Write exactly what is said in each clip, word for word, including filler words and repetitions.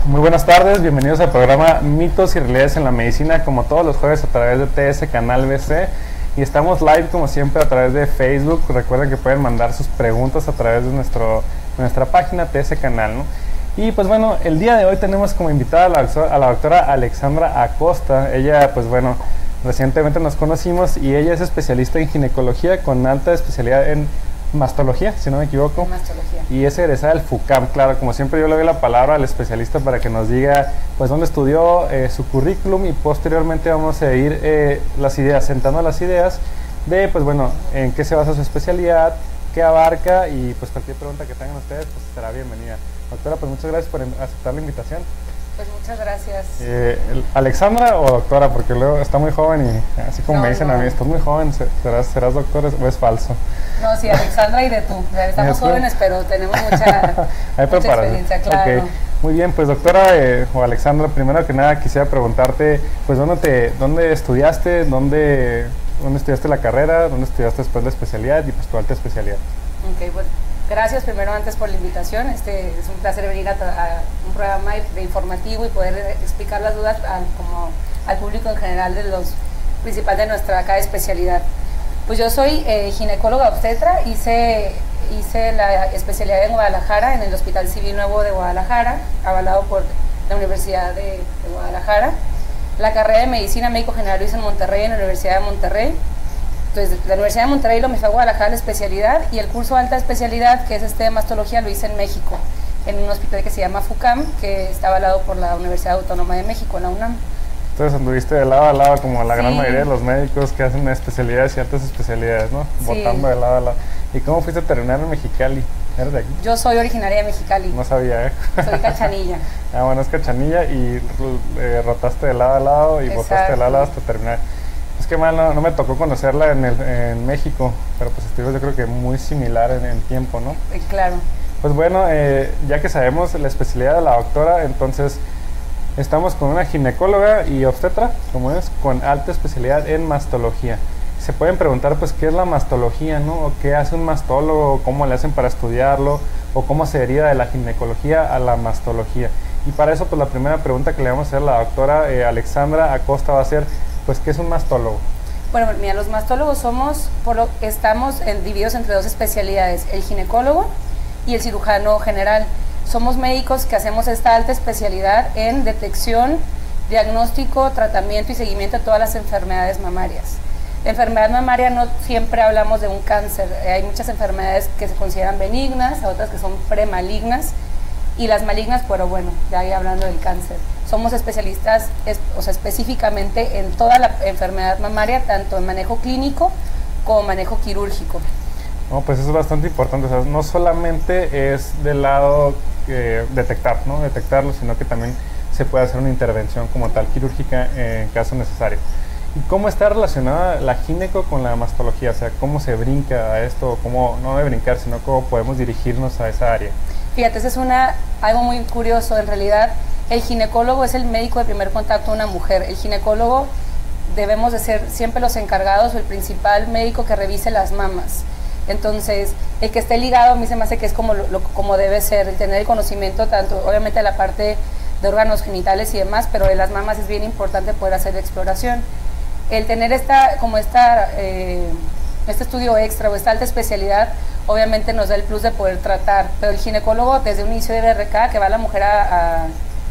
Muy buenas tardes, bienvenidos al programa Mitos y Realidades en la Medicina, como todos los jueves a través de T S Canal B C, y estamos live como siempre a través de Facebook. Recuerden que pueden mandar sus preguntas a través de, nuestro, de nuestra página T S Canal, ¿no? Y pues bueno, el día de hoy tenemos como invitada a la, a la doctora Alexandra Acosta. Ella pues bueno, recientemente nos conocimos y ella es especialista en ginecología con alta especialidad en mastología, si no me equivoco. Mastología. Y es egresada del FUCAM. Claro, como siempre yo le doy la palabra al especialista para que nos diga pues dónde estudió, eh, su currículum, y posteriormente vamos a ir eh, las ideas, sentando las ideas de pues bueno, en qué se basa su especialidad, qué abarca, y pues cualquier pregunta que tengan ustedes pues será bienvenida. Doctora, pues muchas gracias por aceptar la invitación. Pues muchas gracias. Eh, ¿Alexandra o doctora? Porque luego está muy joven y así como no, me dicen no. a mí, estás muy joven, ¿serás, serás doctora o es falso? No, sí, Alexandra y de tú. Estamos ¿Es jóvenes, pero tenemos mucha, mucha experiencia, claro. Okay. Muy bien, pues doctora eh, o Alexandra, primero que nada quisiera preguntarte, pues ¿dónde, te, dónde estudiaste? ¿Dónde, ¿Dónde estudiaste la carrera? ¿Dónde estudiaste después la especialidad y pues tu alta especialidad? Ok, bueno. Gracias primero antes por la invitación. Este es un placer venir a, a un programa de informativo y poder explicar las dudas al, como al público en general de los principales de nuestra cada especialidad. Pues yo soy eh, ginecóloga obstetra, hice, hice la especialidad en Guadalajara, en el Hospital Civil Nuevo de Guadalajara, avalado por la Universidad de, de Guadalajara. La carrera de Medicina Médico General lo hice en Monterrey, en la Universidad de Monterrey. Entonces, la Universidad de Monterrey lo me fue a Guadalajara la especialidad, y el curso de alta especialidad, que es este de mastología, lo hice en México, en un hospital que se llama FUCAM, que está avalado por la Universidad Autónoma de México, la UNAM. Entonces anduviste de lado a lado como la sí. gran mayoría de los médicos que hacen especialidades y altas especialidades, ¿no? Sí. Botando de lado a lado. ¿Y cómo fuiste a terminar en Mexicali? ¿Eres de aquí? Yo soy originaria de Mexicali. No sabía, ¿eh? Soy cachanilla. Ah, bueno, es cachanilla y eh, rotaste de lado a lado y Exacto. botaste de lado a lado hasta terminar. Es que mal, no, no me tocó conocerla en, el, en México, pero pues estuvimos yo creo que muy similar en, en tiempo, ¿no? Eh, claro. Pues bueno, eh, ya que sabemos la especialidad de la doctora, entonces estamos con una ginecóloga y obstetra, como es, con alta especialidad en mastología. Se pueden preguntar pues qué es la mastología, ¿no? O qué hace un mastólogo, cómo le hacen para estudiarlo, o cómo se deriva de la ginecología a la mastología. Y para eso pues la primera pregunta que le vamos a hacer a la doctora eh, Alexandra Acosta va a ser, pues ¿qué es un mastólogo? Bueno, mira, los mastólogos somos, por lo, estamos en, divididos entre dos especialidades, el ginecólogo y el cirujano general. Somos médicos que hacemos esta alta especialidad en detección, diagnóstico, tratamiento y seguimiento de todas las enfermedades mamarias. La enfermedad mamaria no siempre hablamos de un cáncer, hay muchas enfermedades que se consideran benignas, otras que son premalignas, y las malignas, pero bueno, ya ahí hablando del cáncer. Somos especialistas, es, o sea, específicamente en toda la enfermedad mamaria, tanto en manejo clínico como manejo quirúrgico. No, pues eso es bastante importante, o sea, no solamente es del lado eh, detectar, ¿no? detectarlo, sino que también se puede hacer una intervención como tal quirúrgica en caso necesario. ¿Y cómo está relacionada la gineco con la mastología? O sea, ¿cómo se brinca a esto? ¿Cómo, no de brincar, sino cómo podemos dirigirnos a esa área? Fíjate, eso es una, algo muy curioso. En realidad, el ginecólogo es el médico de primer contacto de una mujer. El ginecólogo debemos de ser siempre los encargados o el principal médico que revise las mamas. Entonces, el que esté ligado a mí se me hace que es como, lo, como debe ser, el tener el conocimiento tanto, obviamente, de la parte de órganos genitales y demás, pero de las mamas es bien importante poder hacer la exploración. El tener esta, como esta, eh, este estudio extra o esta alta especialidad, obviamente nos da el plus de poder tratar, pero el ginecólogo desde un inicio de R K, que va la mujer a, a,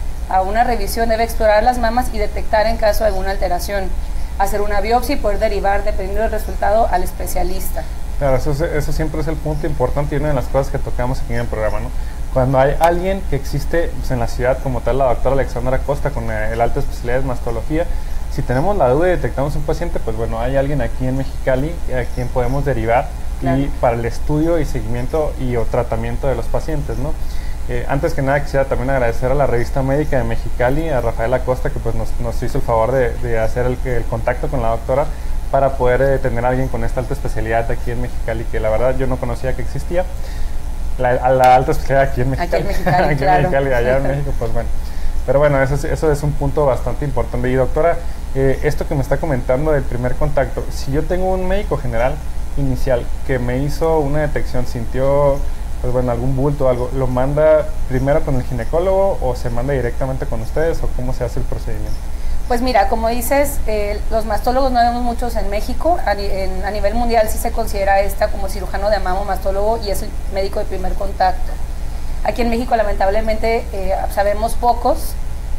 a una revisión, debe explorar las mamas y detectar en caso de alguna alteración, hacer una biopsia y poder derivar, dependiendo del resultado, al especialista. Claro, eso, eso siempre es el punto importante y una de las cosas que tocamos aquí en el programa, ¿no? Cuando hay alguien que existe pues, en la ciudad, como tal la doctora Alexandra Acosta, con el alta especialidad de mastología, si tenemos la duda y detectamos un paciente, pues bueno, hay alguien aquí en Mexicali a quien podemos derivar, claro, y para el estudio y seguimiento y o tratamiento de los pacientes, ¿no? Eh, antes que nada quisiera también agradecer a la revista médica de Mexicali, a Rafael Acosta, que pues nos, nos hizo el favor de, de hacer el, el contacto con la doctora para poder eh, tener a alguien con esta alta especialidad aquí en Mexicali, que la verdad yo no conocía que existía. La, a la alta especialidad aquí en Mexicali, aquí en Mexicali, aquí claro. en Mexicali, allá en México, pues bueno. Pero bueno, eso es, eso es un punto bastante importante. Y doctora, eh, esto que me está comentando del primer contacto, si yo tengo un médico general inicial que me hizo una detección, sintió pues bueno, algún bulto o algo, ¿lo manda primero con el ginecólogo o se manda directamente con ustedes o cómo se hace el procedimiento? Pues mira, como dices, eh, los mastólogos no vemos muchos en México, a, ni, en, a nivel mundial sí se considera esta como cirujano de mama o mastólogo y es el médico de primer contacto. Aquí en México lamentablemente eh, sabemos pocos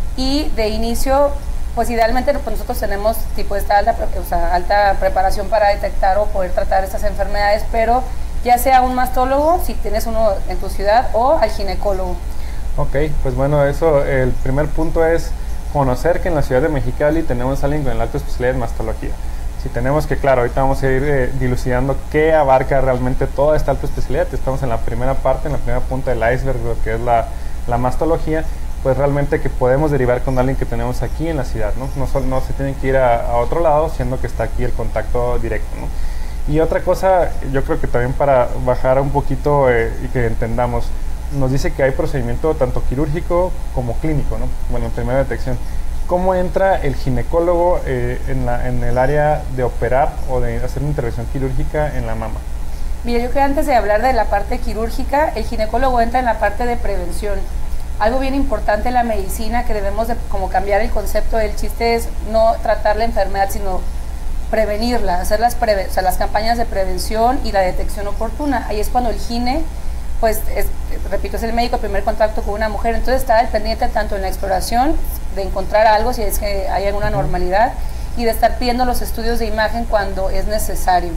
y de inicio, pues idealmente pues nosotros tenemos tipo esta alta, o sea, alta preparación para detectar o poder tratar estas enfermedades, pero ya sea un mastólogo, si tienes uno en tu ciudad, o al ginecólogo. Ok, pues bueno, eso, el primer punto es conocer que en la ciudad de Mexicali tenemos a alguien con la alta especialidad en mastología. Si tenemos que, claro, ahorita vamos a ir eh, dilucidando qué abarca realmente toda esta alta especialidad. Estamos en la primera parte, en la primera punta del iceberg, lo que es la, la mastología, pues realmente que podemos derivar con alguien que tenemos aquí en la ciudad, ¿no? No, so, no se tienen que ir a, a otro lado, siendo que está aquí el contacto directo, ¿no? Y otra cosa, yo creo que también para bajar un poquito eh, y que entendamos, nos dice que hay procedimiento tanto quirúrgico como clínico, ¿no? Bueno, en primera detección. ¿Cómo entra el ginecólogo eh, en, la, en el área de operar o de hacer una intervención quirúrgica en la mama? Mira, yo creo que antes de hablar de la parte quirúrgica, el ginecólogo entra en la parte de prevención. Algo bien importante en la medicina que debemos de como cambiar el concepto del chiste es no tratar la enfermedad, sino prevenirla, hacer las, preve o sea, las campañas de prevención y la detección oportuna. Ahí es cuando el gine, pues, es, repito, es el médico de primer contacto con una mujer, entonces está al pendiente tanto en la exploración, de encontrar algo si es que hay alguna normalidad, y de estar pidiendo los estudios de imagen cuando es necesario.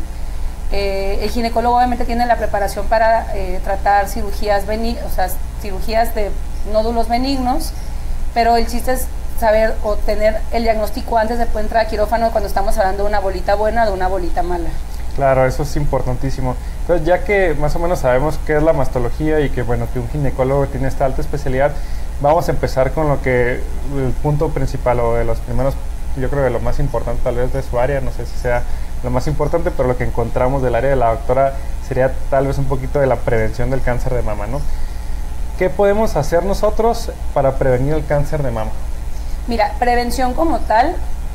Eh, el ginecólogo obviamente tiene la preparación para eh, tratar cirugías, o sea, cirugías de nódulos benignos, pero el chiste es saber o tener el diagnóstico antes de poder entrar a quirófano cuando estamos hablando de una bolita buena o de una bolita mala. Claro, eso es importantísimo. Entonces, ya que más o menos sabemos qué es la mastología y que, bueno, que un ginecólogo tiene esta alta especialidad, vamos a empezar con lo que, el punto principal o de los primeros, yo creo que lo más importante tal vez de su área, no sé si sea lo más importante, pero lo que encontramos del área de la doctora sería tal vez un poquito de la prevención del cáncer de mama, ¿no? ¿Qué podemos hacer nosotros para prevenir el cáncer de mama? Mira, prevención como tal,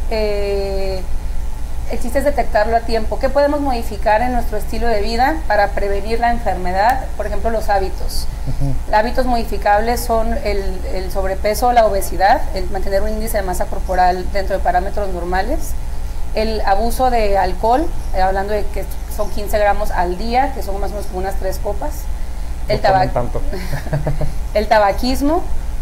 eh, el chiste es detectarlo a tiempo. ¿Qué podemos modificar en nuestro estilo de vida para prevenir la enfermedad? Por ejemplo, los hábitos. Uh-huh. Hábitos modificables son el, el sobrepeso, la obesidad, el mantener un índice de masa corporal dentro de parámetros normales, el abuso de alcohol, eh, hablando de que son quince gramos al día, que son más o menos como unas tres copas. El, no tabac tanto. El tabaquismo,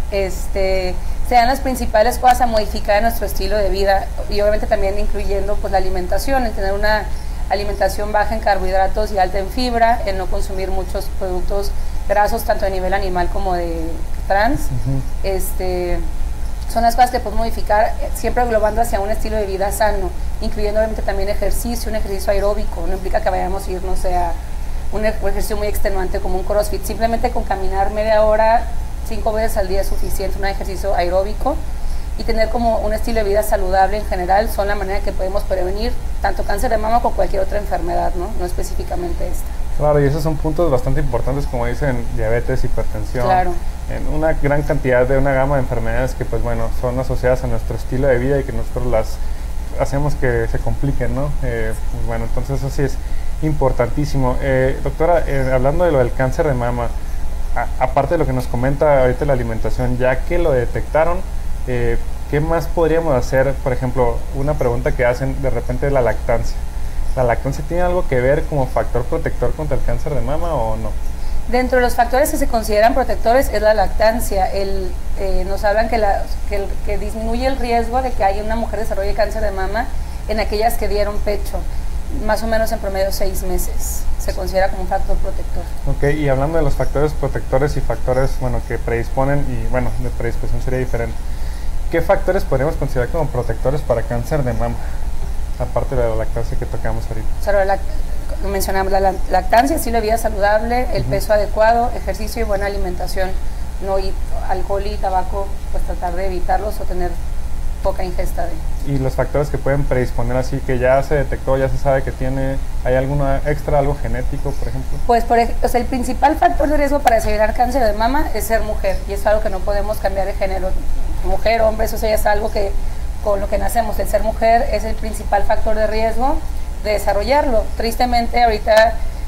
este... sean las principales cosas a modificar en nuestro estilo de vida y obviamente también incluyendo pues la alimentación, el tener una alimentación baja en carbohidratos y alta en fibra, el no consumir muchos productos grasos tanto a nivel animal como de trans. Uh-huh. este, son las cosas que podemos modificar siempre englobando hacia un estilo de vida sano, incluyendo obviamente también ejercicio, un ejercicio aeróbico, no implica que vayamos a ir, no sé, a un ejercicio muy extenuante como un crossfit, simplemente con caminar media hora cinco veces al día es suficiente, un ejercicio aeróbico, y tener como un estilo de vida saludable en general son la manera que podemos prevenir tanto cáncer de mama como cualquier otra enfermedad, ¿no? No específicamente esta. Claro, y esos son puntos bastante importantes, como dicen, diabetes, hipertensión, claro, en una gran cantidad de una gama de enfermedades que pues bueno, son asociadas a nuestro estilo de vida y que nosotros las hacemos que se compliquen, ¿no? Eh, pues bueno, entonces eso sí es importantísimo. Eh, doctora, eh, hablando de lo del cáncer de mama, A, aparte de lo que nos comenta ahorita la alimentación, ya que lo detectaron, eh, ¿qué más podríamos hacer? Por ejemplo, una pregunta que hacen de repente de la lactancia. ¿La lactancia tiene algo que ver como factor protector contra el cáncer de mama o no? Dentro de los factores que se consideran protectores es la lactancia. El, eh, nos hablan que, la, que, el, que disminuye el riesgo de que haya una mujer desarrolle cáncer de mama en aquellas que dieron pecho, más o menos en promedio seis meses. Se considera como un factor protector. Ok, y hablando de los factores protectores y factores, bueno, que predisponen, y bueno, de predisposición sería diferente, ¿qué factores podríamos considerar como protectores para cáncer de mama? Aparte de la lactancia que tocamos ahorita. Sobre la, mencionamos la lactancia, estilo de vida saludable, el uh-huh. peso adecuado, ejercicio y buena alimentación, no y alcohol y tabaco, pues tratar de evitarlos o tener poca ingesta de. Y los factores que pueden predisponer así, que ya se detectó, ya se sabe que tiene, ¿hay alguna extra, algo genético, por ejemplo? Pues por ejemplo, o sea, el principal factor de riesgo para desarrollar cáncer de mama es ser mujer, y es algo que no podemos cambiar de género, mujer, hombre, eso ya es algo que con lo que nacemos, el ser mujer es el principal factor de riesgo de desarrollarlo. Tristemente ahorita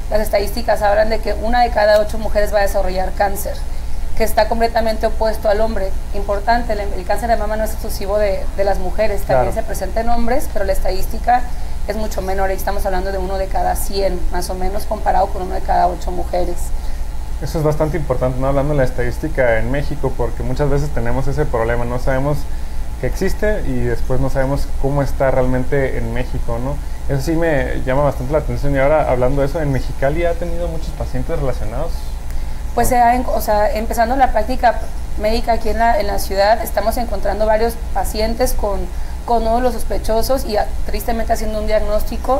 las estadísticas hablan de que una de cada ocho mujeres va a desarrollar cáncer, que está completamente opuesto al hombre. Importante, el, el cáncer de mama no es exclusivo de, de las mujeres, también claro. se presenta en hombres, pero la estadística es mucho menor, ahí estamos hablando de uno de cada cien, más o menos, comparado con uno de cada ocho mujeres. Eso es bastante importante, ¿no? Hablando de la estadística en México, porque muchas veces tenemos ese problema, no sabemos que existe y después no sabemos cómo está realmente en México, ¿no? Eso sí me llama bastante la atención. Y ahora, hablando de eso, ¿en Mexicali ha tenido muchos pacientes relacionados? Pues, se ha, o sea, empezando la práctica médica aquí en la, en la ciudad, estamos encontrando varios pacientes con, con nódulos sospechosos y a, tristemente haciendo un diagnóstico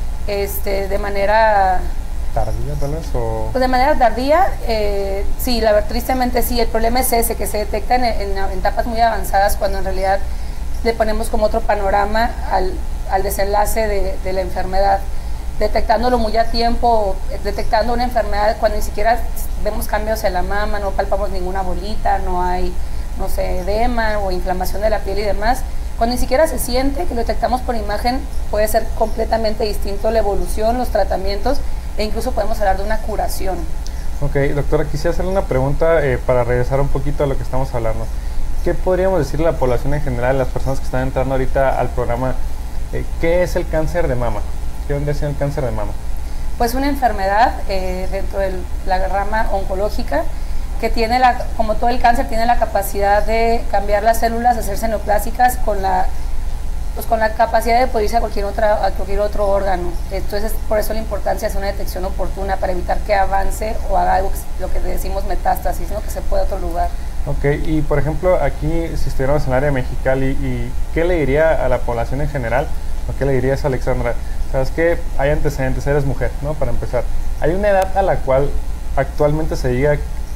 este, de manera... ¿Tardía tal vez? O... Pues de manera tardía, eh, sí, la verdad, tristemente sí. El problema es ese, que se detecta en, en, en etapas muy avanzadas cuando en realidad le ponemos como otro panorama al, al desenlace de, de la enfermedad. Detectándolo muy a tiempo, detectando una enfermedad cuando ni siquiera vemos cambios en la mama, no palpamos ninguna bolita, no hay, no sé, edema o inflamación de la piel y demás. Cuando ni siquiera se siente, que lo detectamos por imagen, puede ser completamente distinto la evolución, los tratamientos, e incluso podemos hablar de una curación. Ok, doctora, quisiera hacerle una pregunta eh, para regresar un poquito a lo que estamos hablando. ¿Qué podríamos decirle a la población en general, las personas que están entrando ahorita al programa, eh, qué es el cáncer de mama? ¿Qué vendría siendo el cáncer de mama? Pues una enfermedad eh, dentro de la rama oncológica que tiene, la, como todo el cáncer, tiene la capacidad de cambiar las células, hacerse neoplásicas con la... pues con la capacidad de poder irse a cualquier, otra, a cualquier otro órgano. Entonces, por eso la importancia es una detección oportuna para evitar que avance o haga algo, lo que decimos metástasis, ¿no? Que se pueda a otro lugar. Ok, y por ejemplo, aquí, si estuviéramos en el área de Mexicali, ¿y qué le diría a la población en general? ¿O qué le dirías a Alexandra? Sabes que hay antecedentes, eres mujer, ¿no? Para empezar, ¿hay una edad a la cual actualmente se diga,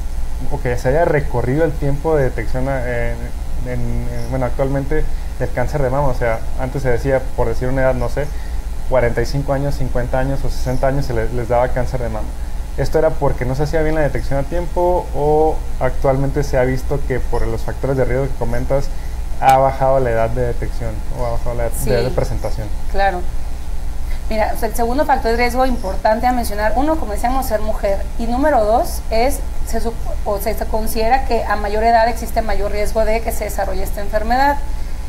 o que se haya recorrido el tiempo de detección en, en, en, bueno, actualmente del cáncer de mama? O sea, antes se decía, por decir una edad, no sé, cuarenta y cinco años, cincuenta años o sesenta años se les, les daba cáncer de mama. ¿Esto era porque no se hacía bien la detección a tiempo o actualmente se ha visto que por los factores de riesgo que comentas ha bajado la edad de detección o ha bajado la edad, sí, de, de presentación? Claro. Mira, o sea, el segundo factor de riesgo importante a mencionar, uno, como decíamos, ser mujer, y número dos, es se, o se, se considera que a mayor edad existe mayor riesgo de que se desarrolle esta enfermedad.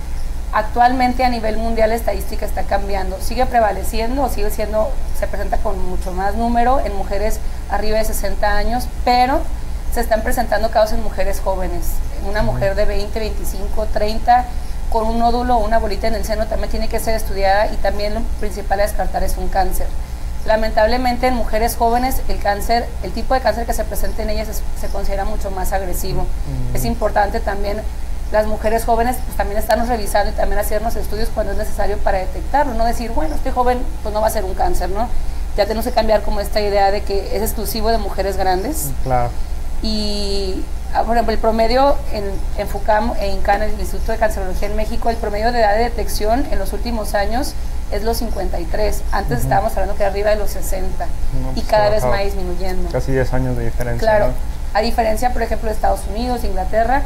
Actualmente a nivel mundial la estadística está cambiando, sigue prevaleciendo o sigue siendo, se presenta con mucho más número en mujeres arriba de sesenta años, pero se están presentando casos en mujeres jóvenes. Una mujer de veinte, veinticinco, treinta con un nódulo o una bolita en el seno también tiene que ser estudiada, y también lo principal a descartar es un cáncer. Lamentablemente en mujeres jóvenes el cáncer, el tipo de cáncer que se presenta en ellas es, se considera mucho más agresivo. Mm. Es importante también las mujeres jóvenes pues también estarnos revisando y también hacernos estudios cuando es necesario para detectarlo, no decir, bueno, estoy joven, pues no va a ser un cáncer, ¿no? Ya tenemos que cambiar como esta idea de que es exclusivo de mujeres grandes. Claro. Y, por ejemplo, el promedio en, en FUCAM e INCAN, el Instituto de Cancerología en México, el promedio de edad de detección en los últimos años es los cincuenta y tres. Antes uh-huh. estábamos hablando que arriba de los sesenta, no, pues y cada vez va disminuyendo. Casi diez años de diferencia. Claro, ¿no? A diferencia, por ejemplo, de Estados Unidos, Inglaterra,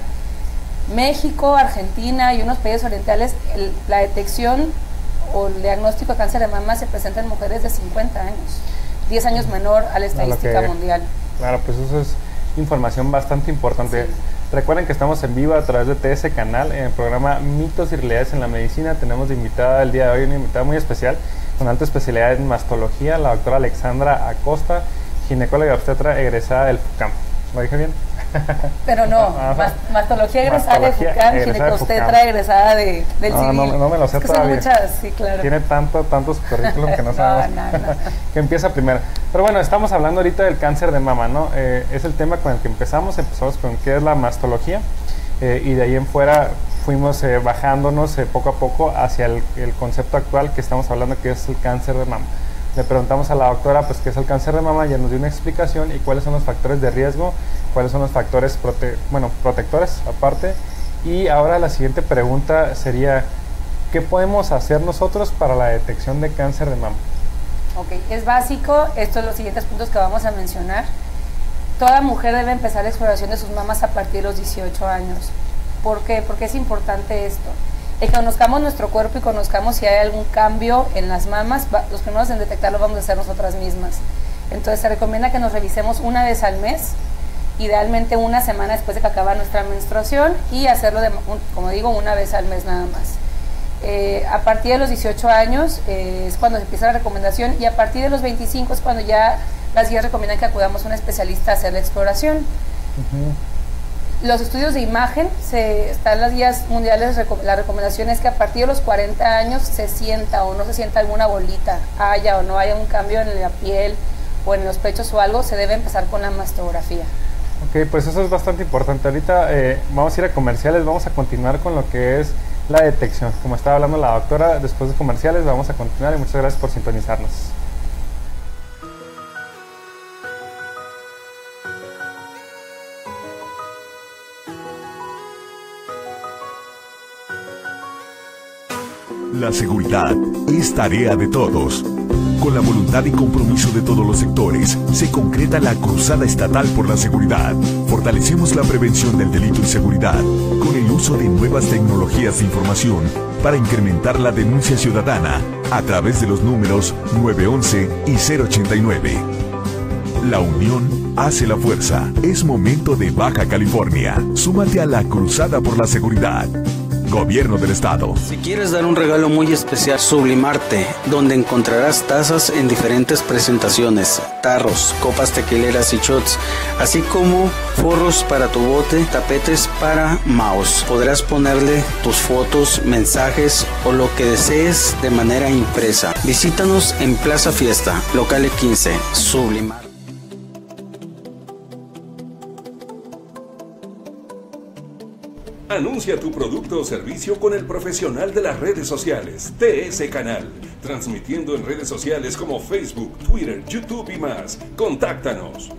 México, Argentina y unos países orientales, el, la detección o el diagnóstico de cáncer de mama se presenta en mujeres de cincuenta años, diez años menor a la estadística a que, mundial. Claro, pues eso es información bastante importante. Sí. Recuerden que estamos en vivo a través de T S Canal en el programa Mitos y Realidades en la Medicina. Tenemos de invitada el día de hoy una invitada muy especial con alta especialidad en mastología, la doctora Alexandra Acosta, ginecóloga obstetra egresada del FUCAM. ¿Lo dije bien? Pero no, mastología egresada de FUCAM, ginecobstetra egresada de, del no, civil. No, no me lo sé es que todavía. Son muchas, sí, claro. Tiene tanto, tantos currículum que no, no sabemos no, no. que empieza primero. Pero bueno, estamos hablando ahorita del cáncer de mama, ¿no? Eh, es el tema con el que empezamos, empezamos con qué es la mastología, eh, y de ahí en fuera fuimos eh, bajándonos eh, poco a poco hacia el, el concepto actual que estamos hablando, que es el cáncer de mama. Le preguntamos a la doctora pues qué es el cáncer de mama, ya nos dio una explicación y cuáles son los factores de riesgo, cuáles son los factores prote bueno, protectores aparte. Y ahora la siguiente pregunta sería, ¿qué podemos hacer nosotros para la detección de cáncer de mama? Ok, es básico, estos son los siguientes puntos que vamos a mencionar. Toda mujer debe empezar la exploración de sus mamas a partir de los dieciocho años. ¿Por qué? Porque es importante esto. El que conozcamos nuestro cuerpo y conozcamos si hay algún cambio en las mamas, va, los primeros en detectarlo vamos a ser nosotras mismas. Entonces se recomienda que nos revisemos una vez al mes, idealmente una semana después de que acaba nuestra menstruación, y hacerlo, de, como digo, una vez al mes nada más. Eh, a partir de los dieciocho años eh, es cuando se empieza la recomendación, y a partir de los veinticinco es cuando ya las guías recomiendan que acudamos a un especialista a hacer la exploración. Uh-huh. Los estudios de imagen, se, están las guías mundiales, la recomendación es que a partir de los cuarenta años se sienta o no se sienta alguna bolita, haya o no haya un cambio en la piel o en los pechos o algo, se debe empezar con la mastografía. Ok, pues eso es bastante importante. Ahorita eh, vamos a ir a comerciales, vamos a continuar con lo que es la detección. Como estaba hablando la doctora, después de comerciales vamos a continuar, y muchas gracias por sintonizarnos. La seguridad es tarea de todos. Con la voluntad y compromiso de todos los sectores, se concreta la Cruzada Estatal por la Seguridad. Fortalecemos la prevención del delito y seguridad con el uso de nuevas tecnologías de información para incrementar la denuncia ciudadana a través de los números nueve once y cero ochenta y nueve. La unión hace la fuerza. Es momento de Baja California. Súmate a la Cruzada por la Seguridad. Gobierno del Estado. Si quieres dar un regalo muy especial, Sublimarte, donde encontrarás tazas en diferentes presentaciones, tarros, copas tequileras y shots, así como forros para tu bote, tapetes para mouse. Podrás ponerle tus fotos, mensajes o lo que desees de manera impresa. Visítanos en Plaza Fiesta, local quince, Sublimarte. Anuncia tu producto o servicio con el profesional de las redes sociales, T S Canal, transmitiendo en redes sociales como Facebook, Twitter, YouTube y más. Contáctanos.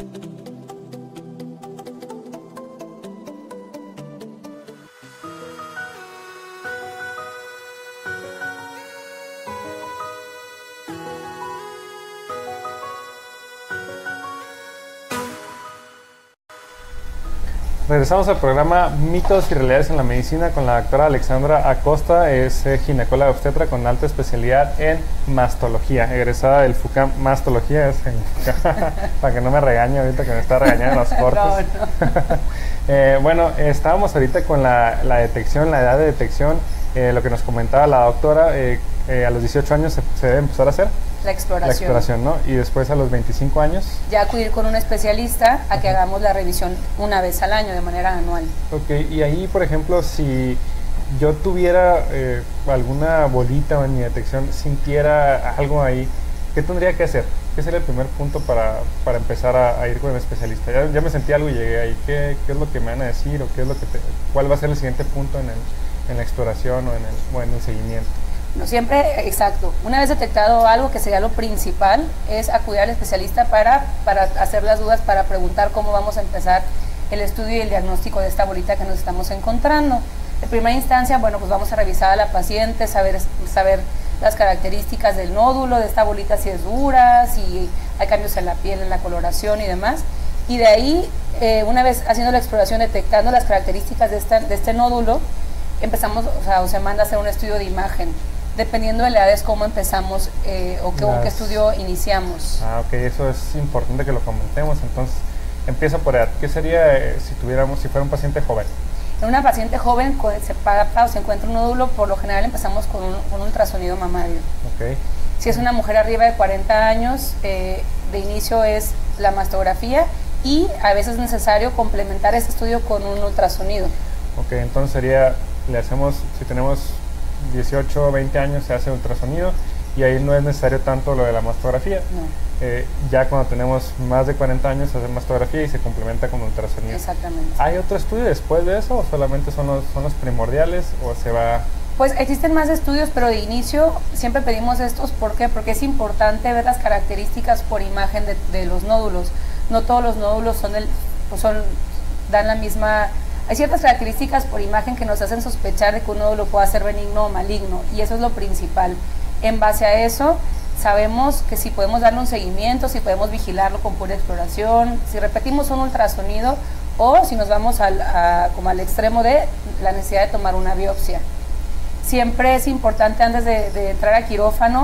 Regresamos al programa Mitos y Realidades en la Medicina con la doctora Alexandra Acosta. Es eh, ginecóloga obstetra con alta especialidad en mastología, egresada del FUCAM Mastología, es en, para que no me regañe ahorita que me está regañando en los cortes. No, no. eh, bueno, estábamos ahorita con la, la detección, la edad de detección, eh, lo que nos comentaba la doctora, eh, eh, a los dieciocho años se, se debe empezar a hacer la exploración. La exploración, ¿no? Y después a los veinticinco años. Ya acudir con un especialista a que hagamos la revisión una vez al año, de manera anual. Ok, y ahí, por ejemplo, si yo tuviera eh, alguna bolita o en mi detección, sintiera algo ahí, ¿qué tendría que hacer? ¿Qué sería el primer punto para, para empezar a, a ir con el especialista? Ya, ya me sentí algo y llegué ahí. ¿Qué, ¿Qué es lo que me van a decir? ¿O qué es lo que te, cuál va a ser el siguiente punto en, el, en la exploración o en el, o en el seguimiento? No siempre, exacto. Una vez detectado algo, que sería lo principal, es acudir al especialista para, para hacer las dudas, para preguntar cómo vamos a empezar el estudio y el diagnóstico de esta bolita que nos estamos encontrando. En primera instancia, bueno, pues vamos a revisar a la paciente, saber, saber las características del nódulo, de esta bolita, si es dura, si hay cambios en la piel, en la coloración y demás. Y de ahí, eh, una vez haciendo la exploración, detectando las características de, esta, de este nódulo, empezamos, o sea, o se manda a hacer un estudio de imagen. Dependiendo de la edad es cómo empezamos eh, o qué, qué estudio iniciamos. Ah, ok, eso es importante que lo comentemos. Entonces, empieza por edad. ¿Qué sería eh, si tuviéramos, si fuera un paciente joven? En una paciente joven se paga o se encuentra un nódulo, por lo general empezamos con un, un ultrasonido mamario. Okay. Si es una mujer arriba de cuarenta años, eh, de inicio es la mastografía y a veces es necesario complementar ese estudio con un ultrasonido. Ok, entonces sería, le hacemos, si tenemos dieciocho o veinte años se hace ultrasonido y ahí no es necesario tanto lo de la mastografía. No. Eh, ya cuando tenemos más de cuarenta años se hace mastografía y se complementa con ultrasonido. Exactamente. ¿Hay otro estudio después de eso o solamente son los, son los primordiales o se va...? Pues existen más estudios, pero de inicio siempre pedimos estos. ¿Por qué? Porque es importante ver las características por imagen de, de los nódulos. No todos los nódulos son, el, pues son dan la misma... Hay ciertas características por imagen que nos hacen sospechar de que un nódulo pueda ser benigno o maligno, y eso es lo principal. En base a eso, sabemos que si podemos darle un seguimiento, si podemos vigilarlo con pura exploración, si repetimos un ultrasonido o si nos vamos al, a, como al extremo de la necesidad de tomar una biopsia. Siempre es importante antes de, de entrar a quirófano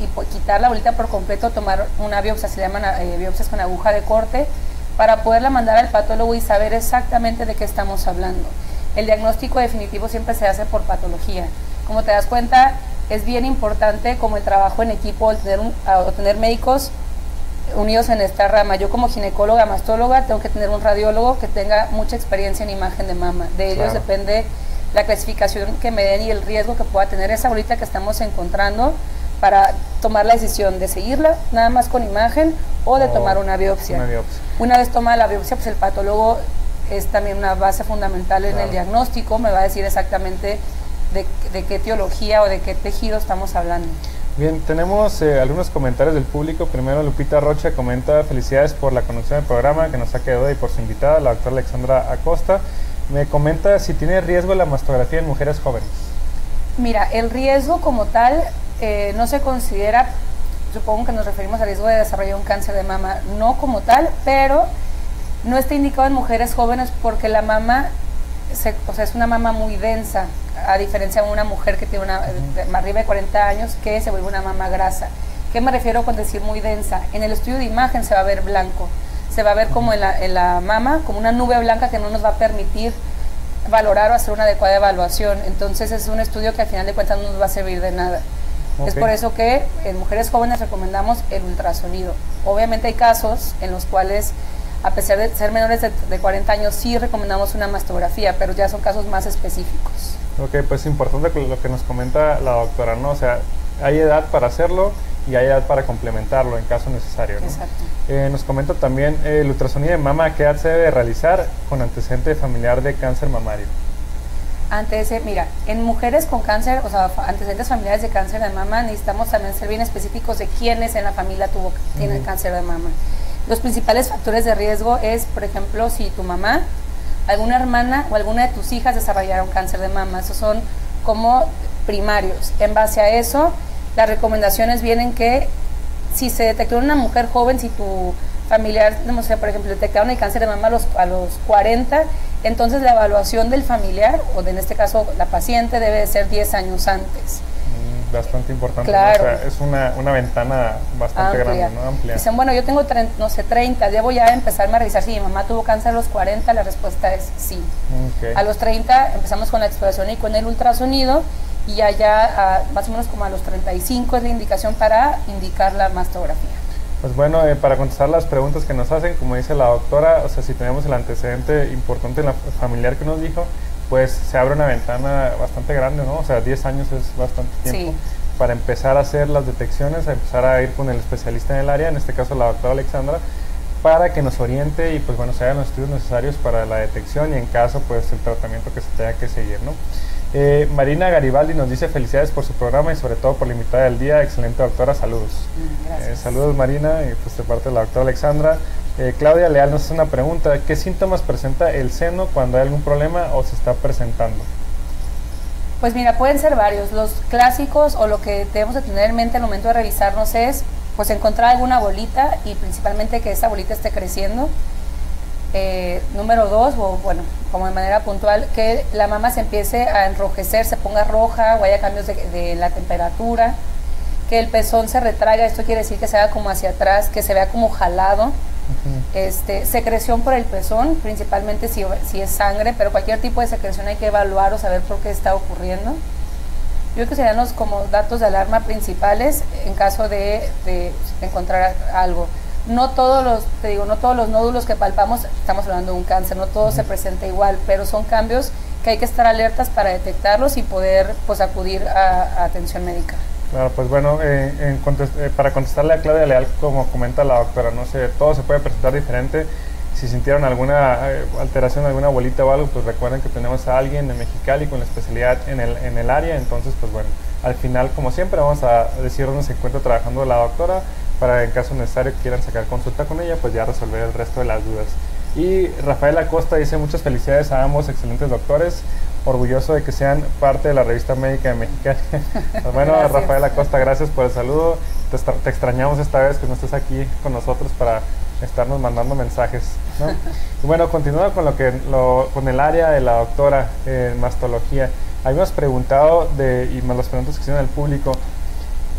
y pues, quitar la bolita por completo, tomar una biopsia, se llaman eh, biopsias con aguja de corte, para poderla mandar al patólogo y saber exactamente de qué estamos hablando. El diagnóstico definitivo siempre se hace por patología. Como te das cuenta, es bien importante como el trabajo en equipo, el tener, un, o tener médicos unidos en esta rama. Yo como ginecóloga, mastóloga, tengo que tener un radiólogo que tenga mucha experiencia en imagen de mama. De ellos claro. depende la clasificación que me den y el riesgo que pueda tener esa bolita que estamos encontrando para tomar la decisión de seguirla nada más con imagen o de oh, tomar una biopsia. una biopsia. Una vez toma la biopsia, pues el patólogo es también una base fundamental en claro. el diagnóstico, me va a decir exactamente de, de qué etiología o de qué tejido estamos hablando. Bien, tenemos eh, algunos comentarios del público. Primero, Lupita Rocha comenta: felicidades por la conexión del programa que nos ha quedado y por su invitada, la doctora Alexandra Acosta. Me comenta si tiene riesgo la mastografía en mujeres jóvenes. Mira, el riesgo como tal eh, no se considera, supongo que nos referimos al riesgo de desarrollar un cáncer de mama, no como tal, pero no está indicado en mujeres jóvenes porque la mama, se, o sea, es una mama muy densa, a diferencia de una mujer que tiene una, uh-huh. arriba de cuarenta años, que se vuelve una mama grasa. ¿Qué me refiero con decir muy densa? En el estudio de imagen se va a ver blanco, se va a ver como en la, en la mama, como una nube blanca que no nos va a permitir valorar o hacer una adecuada evaluación. Entonces es un estudio que al final de cuentas no nos va a servir de nada. Okay. Es por eso que en mujeres jóvenes recomendamos el ultrasonido. Obviamente hay casos en los cuales, a pesar de ser menores de, de cuarenta años, sí recomendamos una mastografía, pero ya son casos más específicos. Ok, pues es importante lo que nos comenta la doctora, ¿no? O sea, hay edad para hacerlo y hay edad para complementarlo en caso necesario, ¿no? Exacto. Eh, nos comenta también eh, el ultrasonido de mama, ¿a qué edad se debe realizar con antecedente familiar de cáncer mamario? Antes, mira, en mujeres con cáncer, o sea, antecedentes familiares de cáncer de mama, necesitamos también ser bien específicos de quiénes en la familia tuvo, tienen uh-huh. cáncer de mama. Los principales factores de riesgo es, por ejemplo, si tu mamá, alguna hermana o alguna de tus hijas desarrollaron cáncer de mama. Esos son como primarios. En base a eso, las recomendaciones vienen que si se detectó en una mujer joven, si tu familiar, no sé, por ejemplo, detectaron el cáncer de mama a los, a los cuarenta, entonces la evaluación del familiar, o de, en este caso la paciente, debe de ser diez años antes. Mm, bastante importante, claro. ¿no? O sea, es una, una ventana bastante amplia. grande, ¿no? Amplia. Dicen, bueno, yo tengo, treinta, no sé, treinta, debo ya empezarme a revisar si mi mamá tuvo cáncer a los cuarenta, la respuesta es sí. Okay. A los treinta empezamos con la exploración y con el ultrasonido, y allá a, más o menos como a los treinta y cinco es la indicación para indicar la mastografía. Pues bueno, eh, para contestar las preguntas que nos hacen, como dice la doctora, o sea, si tenemos el antecedente importante en la familiar que nos dijo, pues se abre una ventana bastante grande, ¿no? O sea, diez años es bastante tiempo. Sí. Para empezar a hacer las detecciones, a empezar a ir con el especialista en el área, en este caso la doctora Alexandra, para que nos oriente y pues bueno, se hagan los estudios necesarios para la detección y en caso pues el tratamiento que se tenga que seguir, ¿no? Eh, Marina Garibaldi nos dice: felicidades por su programa y sobre todo por la invitada del día, excelente doctora, saludos. Gracias. Eh, saludos Marina, y pues de parte de la doctora Alexandra. Eh, Claudia Leal nos hace una pregunta: ¿qué síntomas presenta el seno cuando hay algún problema o se está presentando? Pues mira, pueden ser varios. Los clásicos o lo que debemos de tener en mente al momento de revisarnos es pues encontrar alguna bolita y principalmente que esa bolita esté creciendo. Eh, número dos, o bueno, como de manera puntual, que la mama se empiece a enrojecer, se ponga roja o haya cambios de, de la temperatura, que el pezón se retraiga, esto quiere decir que se haga como hacia atrás, que se vea como jalado, uh-huh. este, secreción por el pezón, principalmente si, si es sangre, pero cualquier tipo de secreción hay que evaluar o saber por qué está ocurriendo. Yo creo que serían los como datos de alarma principales en caso de, de encontrar algo. No todos los, te digo, no todos los nódulos que palpamos, estamos hablando de un cáncer, no todo uh-huh. se presenta igual, pero son cambios que hay que estar alertas para detectarlos y poder pues acudir a, a atención médica. Claro, pues bueno, eh, en contest eh, para contestarle a Claudia Leal, como comenta la doctora, no sé, todo se puede presentar diferente. Si sintieron alguna eh, alteración, alguna bolita o algo, pues recuerden que tenemos a alguien de Mexicali con la especialidad en el, en el área. Entonces, pues bueno, al final, como siempre, vamos a decir dónde se encuentra trabajando la doctora, para en caso necesario que quieran sacar consulta con ella, pues ya resolver el resto de las dudas. Y Rafael Acosta dice: muchas felicidades a ambos excelentes doctores, orgulloso de que sean parte de la revista médica de Mexicali. Pues bueno, gracias. Rafael Acosta, gracias por el saludo, te, te extrañamos esta vez que no estés aquí con nosotros para estarnos mandando mensajes, ¿no? Y bueno, continuando con lo que lo, con el área de la doctora en mastología, habíamos preguntado de, y más las preguntas que hicieron el público,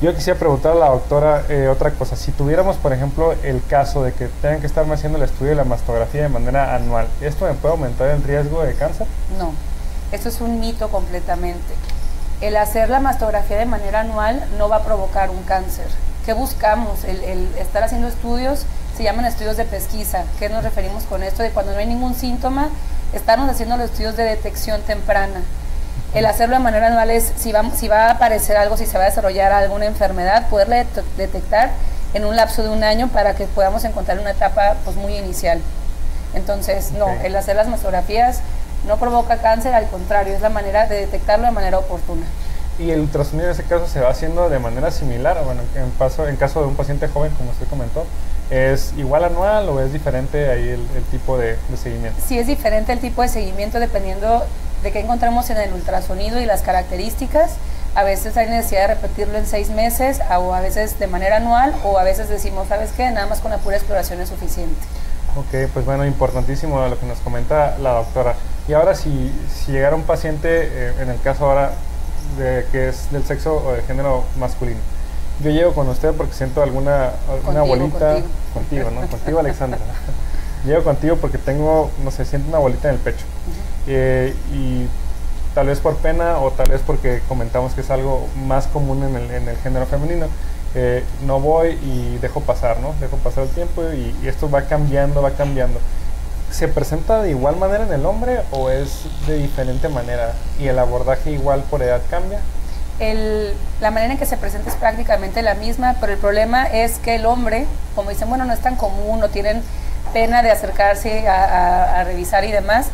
Yo quisiera preguntar a la doctora eh, otra cosa. Si tuviéramos, por ejemplo, el caso de que tengan que estarme haciendo el estudio de la mastografía de manera anual, ¿esto me puede aumentar el riesgo de cáncer? No, esto es un mito completamente. El hacer la mastografía de manera anual no va a provocar un cáncer. ¿Qué buscamos? El, el estar haciendo estudios, se llaman estudios de pesquisa. ¿Qué nos referimos con esto? De cuando no hay ningún síntoma, estarnos haciendo los estudios de detección temprana. El hacerlo de manera anual es, si va, si va a aparecer algo, si se va a desarrollar alguna enfermedad, poderla det detectar en un lapso de un año para que podamos encontrar una etapa pues, muy inicial. Entonces, no, okay. El hacer las mastografías no provoca cáncer, al contrario, es la manera de detectarlo de manera oportuna. ¿Y el ultrasonido en ese caso se va haciendo de manera similar? Bueno, en, paso, en caso de un paciente joven, como usted comentó, ¿es igual anual o es diferente ahí el, el tipo de, de seguimiento? Sí, es diferente el tipo de seguimiento dependiendo de qué encontramos en el ultrasonido y las características. A veces hay necesidad de repetirlo en seis meses, o a veces de manera anual, o a veces decimos, ¿sabes qué? Nada más con la pura exploración es suficiente. Ok, pues bueno, importantísimo lo que nos comenta la doctora. Y ahora, si, si llegara un paciente, eh, en el caso ahora de que es del sexo o del género masculino, yo llego con usted porque siento alguna, alguna contigo, bolita, contigo, contigo ¿no? Contigo, Alexandra. Llego contigo porque tengo, no sé, siento una bolita en el pecho. Uh-huh. eh, y tal vez por pena o tal vez porque comentamos que es algo más común en el, en el género femenino, eh, no voy y dejo pasar, ¿no? Dejo pasar el tiempo y, y esto va cambiando, va cambiando. ¿Se presenta de igual manera en el hombre o es de diferente manera? ¿Y el abordaje igual por edad cambia? El, la manera en que se presenta es prácticamente la misma, pero el problema es que el hombre, como dicen, bueno, no es tan común, no tienen pena de acercarse a, a, a revisar y demás,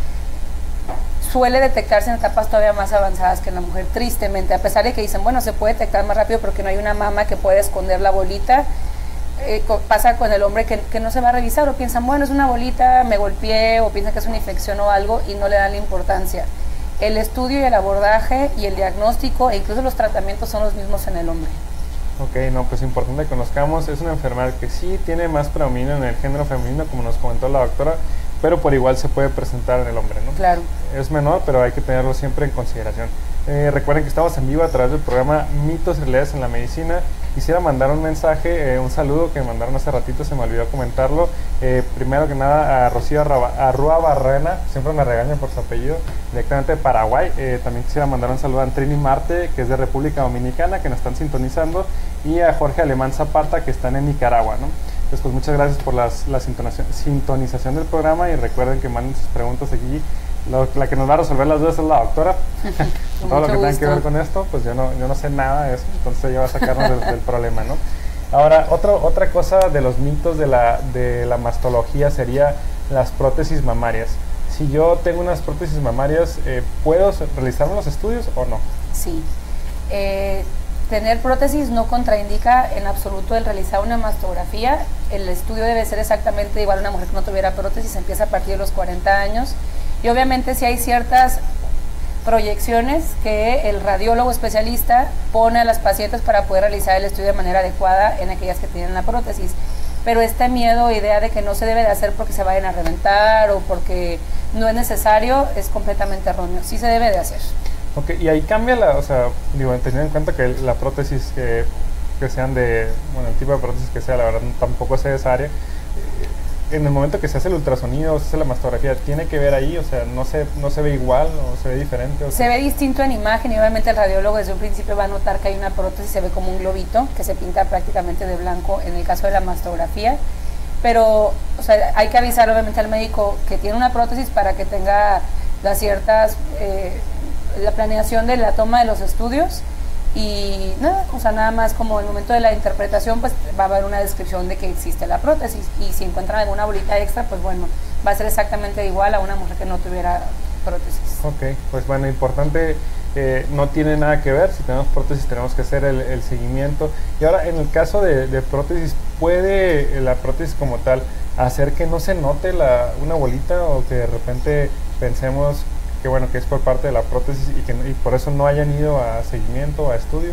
suele detectarse en etapas todavía más avanzadas que en la mujer, tristemente, a pesar de que dicen, bueno, se puede detectar más rápido porque no hay una mama que puede esconder la bolita. Eh, pasa con el hombre que, que no se va a revisar o piensan, bueno, es una bolita, me golpeé, o piensan que es una infección o algo y no le dan la importancia. El estudio y el abordaje y el diagnóstico e incluso los tratamientos son los mismos en el hombre. Ok, no, pues importante que conozcamos, es una enfermedad que sí tiene más predominio en el género femenino, como nos comentó la doctora, pero por igual se puede presentar en el hombre, ¿no? Claro. Es menor, pero hay que tenerlo siempre en consideración. Eh, recuerden que estamos en vivo a través del programa Mitos y Realidades en la Medicina. Quisiera mandar un mensaje, eh, un saludo que me mandaron hace ratito, se me olvidó comentarlo. Eh, primero que nada a Rocío Arrua Barrena, siempre me regañan por su apellido, directamente de Paraguay. Eh, también quisiera mandar un saludo a Trini Marte, que es de República Dominicana, que nos están sintonizando, y a Jorge Alemán Zapata, que están en Nicaragua, ¿no? Entonces, pues muchas gracias por las, la sintonización del programa y recuerden que manden sus preguntas aquí. Lo, la que nos va a resolver las dudas es la doctora. Todo lo que tenga que ver con esto, pues yo no, yo no sé nada de eso, entonces ella va a sacarnos del, del problema, ¿no? Ahora, otro, otra cosa de los mitos de la, de la mastología sería las prótesis mamarias. Si yo tengo unas prótesis mamarias, eh, ¿puedo realizarme los estudios o no? Sí. Eh, tener prótesis no contraindica en absoluto el realizar una mastografía. El estudio debe ser exactamente igual a una mujer que no tuviera prótesis, empieza a partir de los cuarenta años. Y obviamente si hay ciertas proyecciones que el radiólogo especialista pone a las pacientes para poder realizar el estudio de manera adecuada en aquellas que tienen la prótesis. Pero este miedo, idea de que no se debe de hacer porque se vayan a reventar o porque no es necesario, es completamente erróneo. Sí se debe de hacer. Ok, y ahí cambia la, o sea, digo, teniendo en cuenta que la prótesis que, que sean de, bueno, el tipo de prótesis que sea, la verdad tampoco sé de esa área. En el momento que se hace el ultrasonido, se hace la mastografía, ¿tiene que ver ahí? O sea, ¿no se, no se ve igual o se ve diferente? O se ve distinto en imagen y obviamente el radiólogo desde un principio va a notar que hay una prótesis, se ve como un globito que se pinta prácticamente de blanco en el caso de la mastografía. Pero, o sea, hay que avisar obviamente al médico que tiene una prótesis para que tenga las ciertas, eh, la planeación de la toma de los estudios. Y nada, o sea, nada más como el momento de la interpretación, pues va a haber una descripción de que existe la prótesis. Y si encuentran alguna bolita extra, pues bueno, va a ser exactamente igual a una mujer que no tuviera prótesis. Ok, pues bueno, importante, eh, no tiene nada que ver. Si tenemos prótesis, tenemos que hacer el, el seguimiento. Y ahora, en el caso de, de prótesis, ¿puede la prótesis como tal hacer que no se note la, una bolita o que de repente pensemos que bueno, que es por parte de la prótesis y que y por eso no hayan ido a seguimiento, a estudio?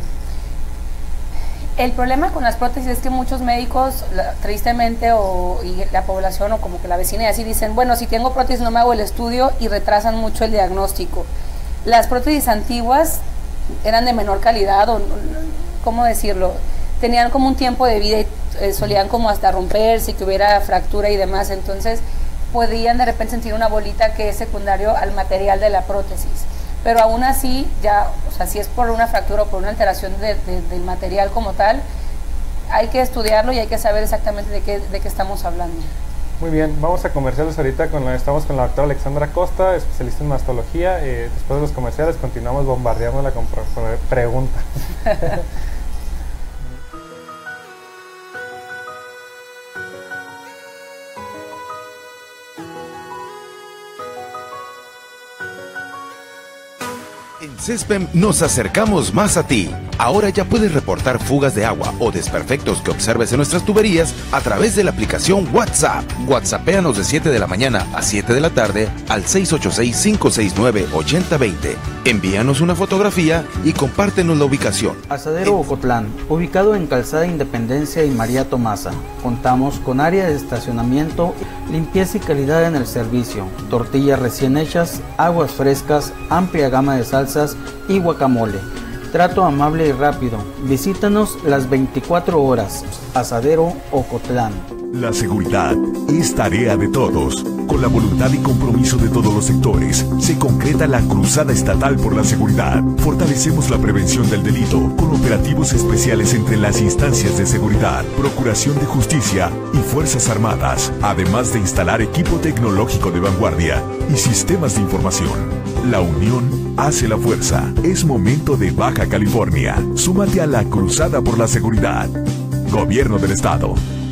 El problema con las prótesis es que muchos médicos, la, tristemente, o y la población o como que la vecina y así dicen, bueno, si tengo prótesis no me hago el estudio, y retrasan mucho el diagnóstico. Las prótesis antiguas eran de menor calidad o ¿cómo decirlo? Tenían como un tiempo de vida y eh, solían como hasta romperse y que hubiera fractura y demás, entonces podían de repente sentir una bolita que es secundario al material de la prótesis. Pero aún así, ya, o sea, si es por una fractura o por una alteración de, de, del material como tal, hay que estudiarlo y hay que saber exactamente de qué, de qué estamos hablando. Muy bien, vamos a comerciales ahorita, con la, estamos con la doctora Alexandra Costa, especialista en mastología. Eh, después de los comerciales continuamos bombardeándola con pre preguntas. En CESPEM nos acercamos más a ti. Ahora ya puedes reportar fugas de agua o desperfectos que observes en nuestras tuberías a través de la aplicación WhatsApp. WhatsAppéanos de siete de la mañana a siete de la tarde al seis ocho seis, cinco seis nueve, ocho cero dos cero. Envíanos una fotografía y compártenos la ubicación. Asadero Ocotlán, ubicado en Calzada Independencia y María Tomasa. Contamos con área de estacionamiento, limpieza y calidad en el servicio, tortillas recién hechas, aguas frescas, amplia gama de salsas y guacamole. Trato amable y rápido. Visítanos las veinticuatro horas. Asadero Ocotlán. La seguridad es tarea de todos. Con la voluntad y compromiso de todos los sectores, se concreta la Cruzada Estatal por la Seguridad. Fortalecemos la prevención del delito con operativos especiales entre las instancias de seguridad, Procuración de Justicia y Fuerzas Armadas, además de instalar equipo tecnológico de vanguardia y sistemas de información. La unión hace la fuerza. Es momento de Baja California. Súmate a la Cruzada por la Seguridad. Gobierno del Estado.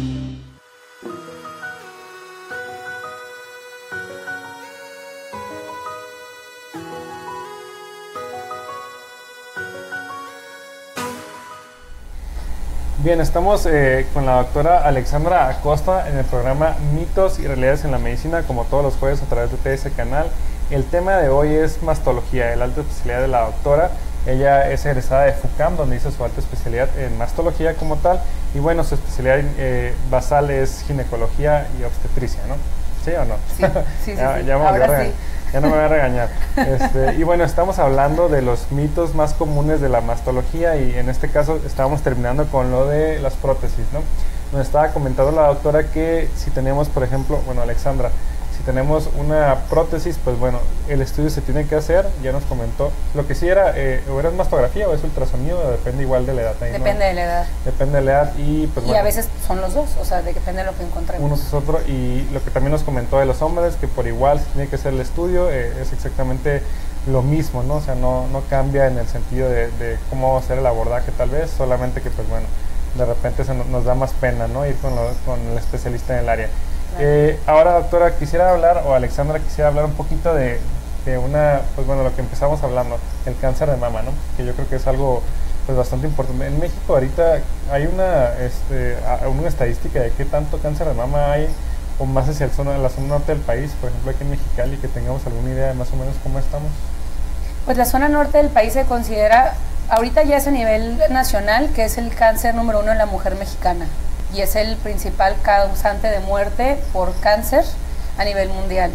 Bien, estamos eh, con la doctora Alexandra Acosta en el programa Mitos y Realidades en la Medicina, como todos los jueves a través de T S Canal. El tema de hoy es mastología, el alta especialidad de la doctora. Ella es egresada de FUCAM, donde hizo su alta especialidad en mastología como tal. Y bueno, su especialidad eh, basal es ginecología y obstetricia, ¿no? ¿Sí o no? Sí, sí, sí. ya, sí. ya, me Ahora sí. ya no me voy a regañar. Este, y bueno, estamos hablando de los mitos más comunes de la mastología y en este caso estábamos terminando con lo de las prótesis, ¿no? Nos estaba comentando la doctora que si tenemos, por ejemplo, bueno, Alexandra, si tenemos una prótesis, pues bueno, el estudio se tiene que hacer, ya nos comentó. Lo que sí era, eh, o era mastografía o es ultrasonido, depende igual de la edad. Ahí, depende ¿no? de la edad. Depende de la edad y pues y bueno, a veces son los dos, o sea, de, depende de lo que encontremos. uno es otro, y lo que también nos comentó de los hombres, que por igual se tiene que hacer el estudio, eh, es exactamente lo mismo, ¿no? O sea, no, no cambia en el sentido de, de cómo va a ser el abordaje tal vez, solamente que pues bueno, de repente se nos, nos da más pena, ¿no? Ir con, lo, con el especialista en el área. Eh, ahora, doctora, quisiera hablar, o Alexandra, quisiera hablar un poquito de, de una, pues bueno, lo que empezamos hablando, el cáncer de mama, ¿no? Que yo creo que es algo pues bastante importante. En México ahorita hay una, este, una estadística de qué tanto cáncer de mama hay, o más hacia el zona, la zona norte del país, por ejemplo aquí en Mexicali, que tengamos alguna idea de más o menos cómo estamos. Pues la zona norte del país se considera, ahorita ya es a nivel nacional, que es el cáncer número uno en la mujer mexicana. Y es el principal causante de muerte por cáncer a nivel mundial.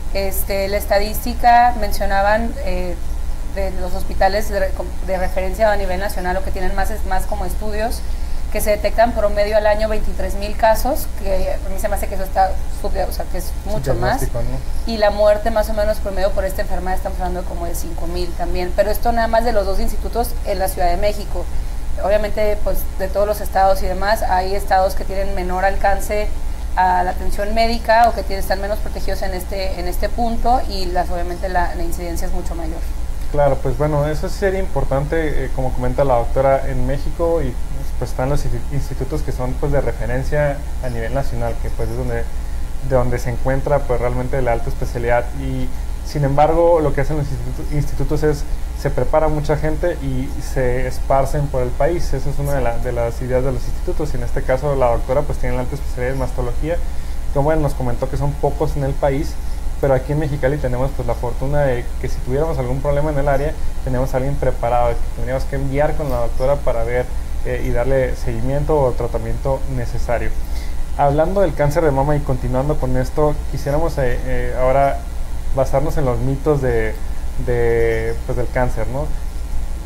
Este, la estadística mencionaban eh, de los hospitales de, de referencia a nivel nacional, lo que tienen más es más como estudios, que se detectan promedio al año veintitrés mil casos, que a mí se me hace que eso está sub, o sea, que es mucho más. ¿No? Y la muerte más o menos promedio por esta enfermedad estamos hablando como de cinco mil también. Pero esto nada más de los dos institutos en la Ciudad de México. Obviamente, pues de todos los estados y demás, hay estados que tienen menor alcance a la atención médica o que tienen, están menos protegidos en este en este punto y las obviamente la, la incidencia es mucho mayor. Claro, pues bueno, eso sería importante, eh, como comenta la doctora, en México y pues están los institutos que son pues de referencia a nivel nacional, que pues es donde, de donde se encuentra pues realmente la alta especialidad. Y sin embargo, lo que hacen los institutos, institutos es se prepara mucha gente y se esparcen por el país. Esa es una de, la, de las ideas de los institutos, y en este caso la doctora pues tiene la alta especialidad en mastología, que bueno, nos comentó que son pocos en el país, pero aquí en Mexicali tenemos pues la fortuna de que si tuviéramos algún problema en el área, tenemos a alguien preparado, que tendríamos que enviar con la doctora para ver eh, y darle seguimiento o tratamiento necesario. Hablando del cáncer de mama y continuando con esto, quisiéramos eh, eh, ahora basarnos en los mitos de De, pues del cáncer, ¿no?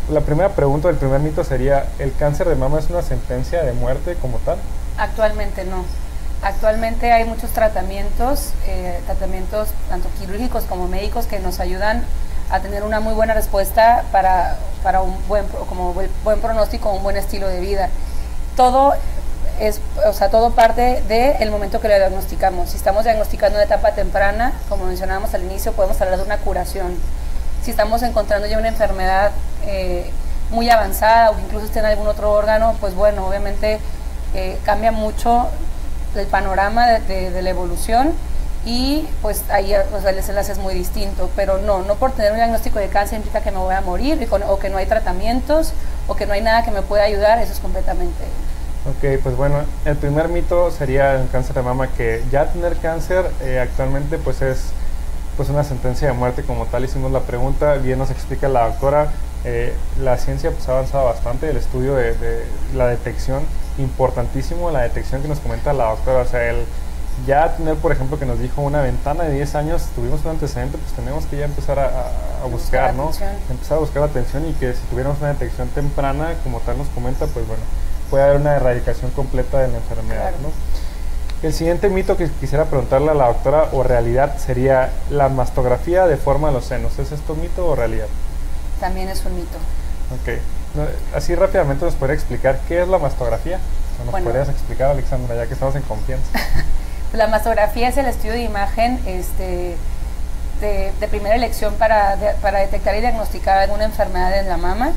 la primera pregunta, el primer mito sería, ¿el cáncer de mama es una sentencia de muerte como tal? Actualmente no. Actualmente hay muchos tratamientos, eh, tratamientos tanto quirúrgicos como médicos que nos ayudan a tener una muy buena respuesta para, para un buen, como buen, buen pronóstico, un buen estilo de vida. Todo es, o sea, todo parte del momento que lo diagnosticamos. Si estamos diagnosticando en etapa temprana, como mencionábamos al inicio, podemos hablar de una curación. Si estamos encontrando ya una enfermedad eh, muy avanzada o incluso está en algún otro órgano, pues bueno, obviamente eh, cambia mucho el panorama de, de, de la evolución y pues ahí o sea, el desenlace es muy distinto, pero no, no por tener un diagnóstico de cáncer implica que me voy a morir y con, o que no hay tratamientos o que no hay nada que me pueda ayudar, eso es completamente... Ok, pues bueno, el primer mito sería el cáncer de mama, que ya tener cáncer eh, actualmente pues es pues una sentencia de muerte como tal. Hicimos la pregunta, bien nos explica la doctora, eh, la ciencia pues ha avanzado bastante, el estudio de, de la detección, importantísimo la detección que nos comenta la doctora, o sea, el ya tener, por ejemplo, que nos dijo una ventana de diez años, tuvimos un antecedente, pues tenemos que ya empezar a, a, a buscar, ¿no? Empezar a buscar atención y que si tuviéramos una detección temprana, como tal nos comenta, pues bueno, puede haber una erradicación completa de la enfermedad, claro. ¿no? El siguiente mito que quisiera preguntarle a la doctora, o realidad, sería la mastografía deforma los senos. ¿Es esto mito o realidad? También es un mito. Ok. No, así rápidamente nos podría explicar qué es la mastografía. ¿O nos bueno, podrías explicar, Alexandra, ya que estamos en confianza? La mastografía es el estudio de imagen este, de, de primera elección para, de, para detectar y diagnosticar alguna enfermedad en la mama.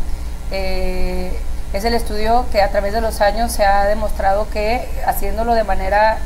Eh, es el estudio que a través de los años se ha demostrado que haciéndolo de manera,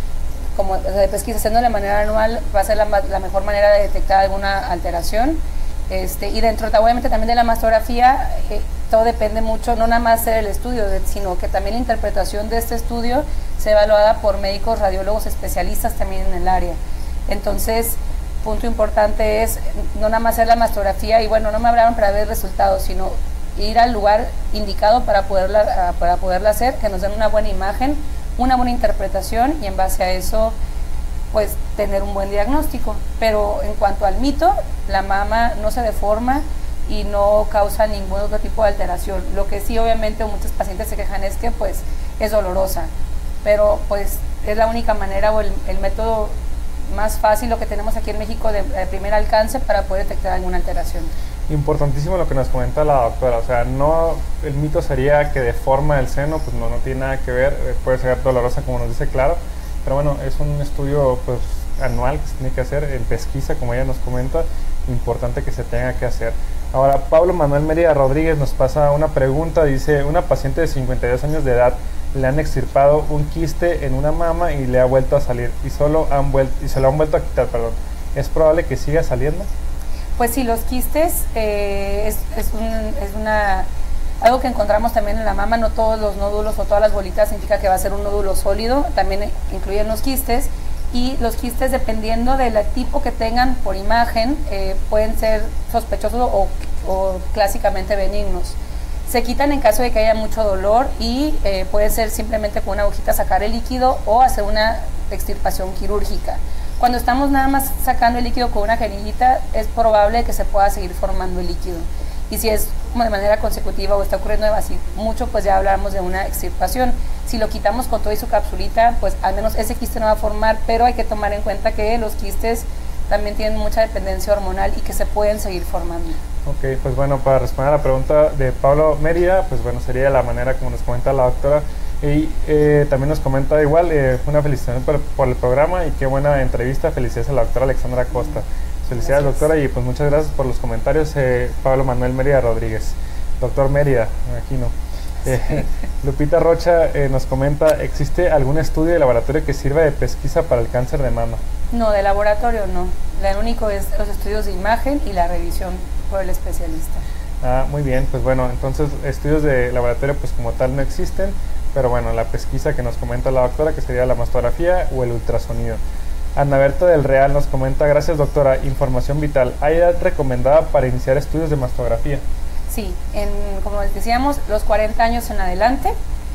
como de pesquisa, haciéndolo de manera anual va a ser la, la mejor manera de detectar alguna alteración. Este, y dentro obviamente también de la mastografía, eh, todo depende mucho, no nada más ser el estudio, de, sino que también la interpretación de este estudio se evaluada por médicos radiólogos especialistas también en el área. Entonces, punto importante es no nada más hacer la mastografía y bueno, no me hablaron para ver resultados, sino ir al lugar indicado para poderla, para poderla hacer, que nos den una buena imagen, una buena interpretación y en base a eso pues tener un buen diagnóstico. Pero en cuanto al mito, la mama no se deforma y no causa ningún otro tipo de alteración. Lo que sí obviamente muchos pacientes se quejan es que pues es dolorosa, pero pues es la única manera o el, el método más fácil lo que tenemos aquí en México de, de primer alcance para poder detectar alguna alteración. Importantísimo lo que nos comenta la doctora, o sea, no, el mito sería que deforma el seno, pues no, no tiene nada que ver, eh, puede ser dolorosa como nos dice, claro, pero bueno, es un estudio pues anual que se tiene que hacer en pesquisa, como ella nos comenta, importante que se tenga que hacer. Ahora, Pablo Manuel Mérida Rodríguez nos pasa una pregunta, dice, una paciente de cincuenta y dos años de edad le han extirpado un quiste en una mama y le ha vuelto a salir y solo han vuelto y se lo han vuelto a quitar, perdón. ¿Es probable que siga saliendo? Pues sí, los quistes eh, es, es, un, es una algo que encontramos también en la mama. No todos los nódulos o todas las bolitas significa que va a ser un nódulo sólido, también incluyen los quistes. Y los quistes, dependiendo del tipo que tengan por imagen, eh, pueden ser sospechosos o, o clásicamente benignos. Se quitan en caso de que haya mucho dolor y eh, puede ser simplemente con una agujita sacar el líquido o hacer una extirpación quirúrgica. Cuando estamos nada más sacando el líquido con una jeringuita, es probable que se pueda seguir formando el líquido. Y si es como de manera consecutiva o está ocurriendo así mucho, pues ya hablamos de una extirpación. Si lo quitamos con todo y su capsulita, pues al menos ese quiste no va a formar, pero hay que tomar en cuenta que los quistes también tienen mucha dependencia hormonal y que se pueden seguir formando. Ok, pues bueno, para responder a la pregunta de Pablo Mérida, pues bueno, sería la manera como nos comenta la doctora. Y eh, también nos comenta igual, eh, una felicitación por, por el programa y qué buena entrevista. Felicidades a la doctora Alexandra Costa. Felicidades, gracias, doctora, y pues muchas gracias por los comentarios, eh, Pablo Manuel Mérida Rodríguez. Doctor Mérida, me imagino. Eh, Lupita Rocha eh, nos comenta, ¿existe algún estudio de laboratorio que sirva de pesquisa para el cáncer de mama? No, de laboratorio no. Lo único es los estudios de imagen y la revisión por el especialista. Ah, muy bien, pues bueno, entonces estudios de laboratorio pues como tal no existen, pero bueno, la pesquisa que nos comenta la doctora, que sería la mastografía o el ultrasonido. Ana Berta del Real nos comenta, gracias doctora, información vital. ¿Hay edad recomendada para iniciar estudios de mastografía? Sí, en, como les decíamos, los cuarenta años en adelante,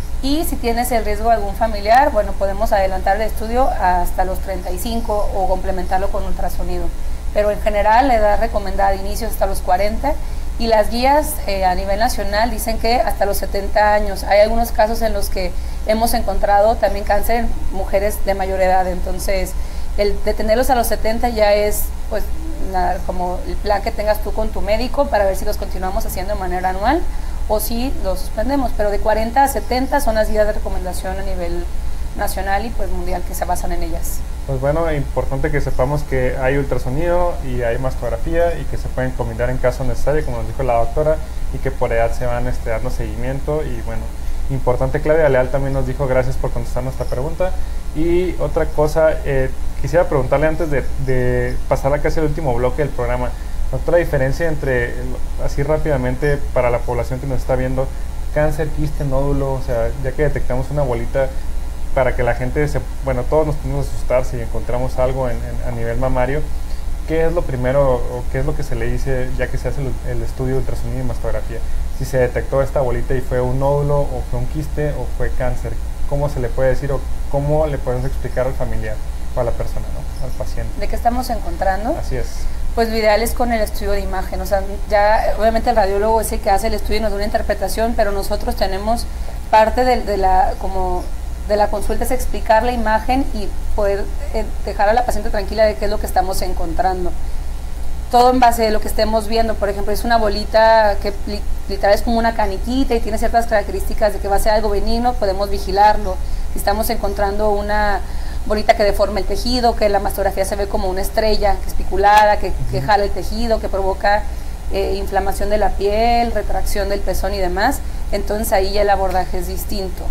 y si tienes el riesgo de algún familiar, bueno, podemos adelantar el estudio hasta los treinta y cinco o complementarlo con ultrasonido. Pero en general la edad recomendada de inicio es hasta los cuarenta, Y las guías eh, a nivel nacional dicen que hasta los setenta años. Hay algunos casos en los que hemos encontrado también cáncer en mujeres de mayor edad, entonces el detenerlos a los setenta ya es pues la, como el plan que tengas tú con tu médico para ver si los continuamos haciendo de manera anual o si los suspendemos, pero de cuarenta a setenta son las guías de recomendación a nivel nacional y pues mundial que se basan en ellas. Pues bueno, es importante que sepamos que hay ultrasonido y hay mastografía y que se pueden combinar en caso necesario, como nos dijo la doctora, y que por edad se van este, dando seguimiento. Y bueno, importante, Claudia Leal también nos dijo gracias por contestar nuestra pregunta. Y otra cosa, eh, quisiera preguntarle antes de, de pasar a casi el último bloque del programa, doctora, la diferencia entre, así rápidamente para la población que nos está viendo, cáncer, quiste, nódulo, o sea, ya que detectamos una bolita, para que la gente, se, bueno, todos nos podemos asustar si encontramos algo en, en, a nivel mamario, ¿qué es lo primero o qué es lo que se le dice ya que se hace el, el estudio de ultrasonido y mastografía? Si se detectó esta bolita y fue un nódulo o fue un quiste o fue cáncer, ¿cómo se le puede decir o cómo le podemos explicar al familiar o a la persona, ¿no? Al paciente? ¿De qué estamos encontrando? Así es. Pues lo ideal es con el estudio de imagen, o sea, ya obviamente el radiólogo es el que hace el estudio y nos da una interpretación, pero nosotros tenemos parte de, de la como de la consulta es explicar la imagen y poder eh, dejar a la paciente tranquila de qué es lo que estamos encontrando. Todo en base de lo que estemos viendo, por ejemplo, es una bolita que li, literal es como una caniquita y tiene ciertas características de que va a ser algo benigno, podemos vigilarlo. Si estamos encontrando una bolita que deforma el tejido, que en la mastografía se ve como una estrella espiculada, que, uh-huh. que jala el tejido, que provoca eh, inflamación de la piel, retracción del pezón y demás, entonces ahí ya el abordaje es distinto.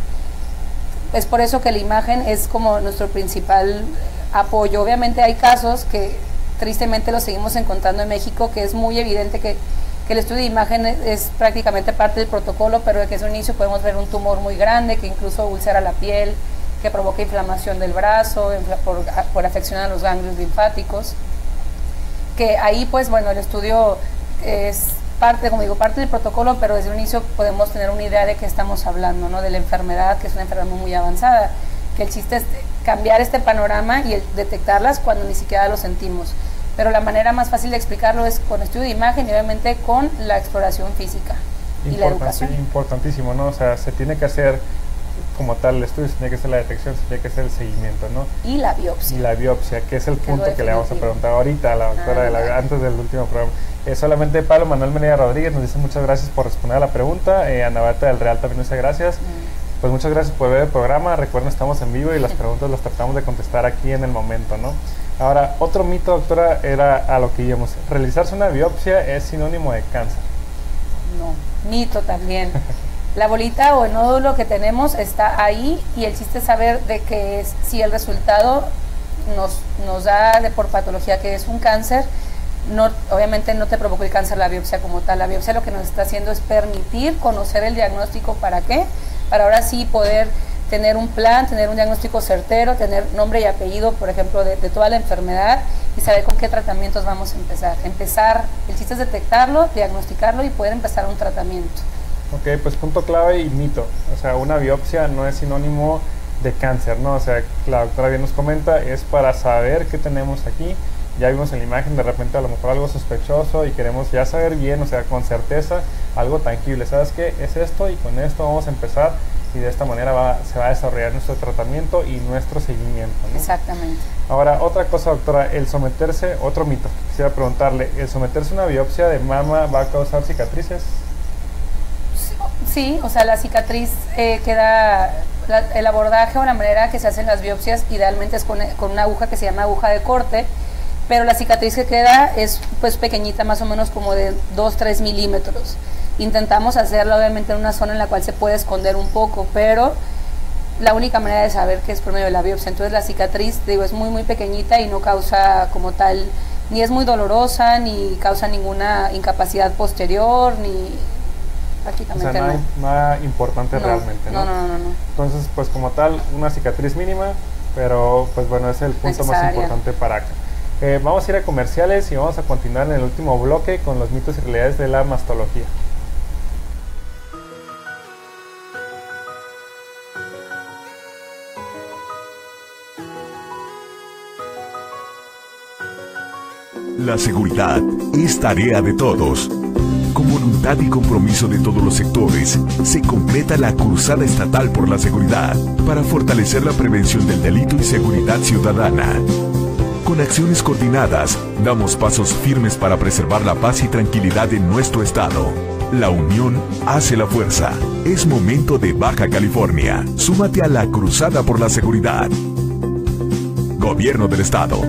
Es por eso que la imagen es como nuestro principal apoyo. Obviamente hay casos que tristemente los seguimos encontrando en México, que es muy evidente que, que el estudio de imagen es, es prácticamente parte del protocolo, pero que desde un inicio podemos ver un tumor muy grande que incluso ulcera la piel, que provoca inflamación del brazo, por, por afección a los ganglios linfáticos, que ahí pues bueno, el estudio es parte, como digo, parte del protocolo, pero desde un inicio podemos tener una idea de qué estamos hablando, ¿no? De la enfermedad, que es una enfermedad muy avanzada, que el chiste es cambiar este panorama y el detectarlas cuando ni siquiera lo sentimos, pero la manera más fácil de explicarlo es con estudio de imagen y obviamente con la exploración física y la educación. Importantísimo, ¿no? O sea, se tiene que hacer como tal el estudio, se tiene que hacer la detección, se tiene que hacer el seguimiento, ¿no? Y la biopsia. Y la biopsia, que es el que punto es que le vamos a preguntar ahorita a la doctora, ah, de la, antes del último programa. Eh, solamente Pablo Manuel Menea Rodríguez nos dice muchas gracias por responder a la pregunta. Eh, Ana Bata del Real también nos dice gracias. Mm. Pues muchas gracias por ver el programa. Recuerden, estamos en vivo y las preguntas las tratamos de contestar aquí en el momento, ¿no? Ahora, otro mito, doctora, era a lo que íbamos. ¿Realizarse una biopsia es sinónimo de cáncer? No, mito también. La bolita o el nódulo que tenemos está ahí y el chiste es saber de que es, si el resultado nos, nos da de por patología que es un cáncer, no, obviamente no te provocó el cáncer la biopsia como tal. La biopsia lo que nos está haciendo es permitir conocer el diagnóstico. ¿Para qué? Para ahora sí poder tener un plan, tener un diagnóstico certero, tener nombre y apellido, por ejemplo, de, de toda la enfermedad y saber con qué tratamientos vamos a empezar. Empezar, el chiste es detectarlo, diagnosticarlo y poder empezar un tratamiento. Ok, pues punto clave y mito. O sea, una biopsia no es sinónimo de cáncer, ¿no? O sea, la doctora bien nos comenta, es para saber qué tenemos aquí. Ya vimos en la imagen de repente a lo mejor algo sospechoso y queremos ya saber bien, o sea, con certeza, algo tangible. ¿Sabes qué? Es esto y con esto vamos a empezar y de esta manera va, se va a desarrollar nuestro tratamiento y nuestro seguimiento, ¿no? Exactamente. Ahora, otra cosa, doctora, el someterse, otro mito. Quisiera preguntarle, ¿el someterse a una biopsia de mama va a causar cicatrices? Sí, o sea, la cicatriz eh, queda, la, el abordaje o la manera que se hacen las biopsias idealmente es con, con una aguja que se llama aguja de corte, pero la cicatriz que queda es pues pequeñita, más o menos como de dos a tres milímetros. Intentamos hacerlo obviamente en una zona en la cual se puede esconder un poco, pero la única manera de saber que es por medio de la biopsia. Entonces la cicatriz, digo, es muy muy pequeñita y no causa como tal, ni es muy dolorosa, ni causa ninguna incapacidad posterior, ni... prácticamente o sea, nada, no. nada importante no, realmente, ¿no? No, no, no, no. Entonces, pues como tal, una cicatriz mínima, pero pues bueno, es el punto necesaria. Más importante para acá. Eh, vamos a ir a comerciales y vamos a continuar en el último bloque con los mitos y realidades de la mastología. La seguridad es tarea de todos. Como voluntad y compromiso de todos los sectores, se concreta la Cruzada Estatal por la Seguridad para fortalecer la prevención del delito y seguridad ciudadana. Con acciones coordinadas, damos pasos firmes para preservar la paz y tranquilidad en nuestro estado. La unión hace la fuerza. Es momento de Baja California. Súmate a la Cruzada por la Seguridad. Gobierno del Estado.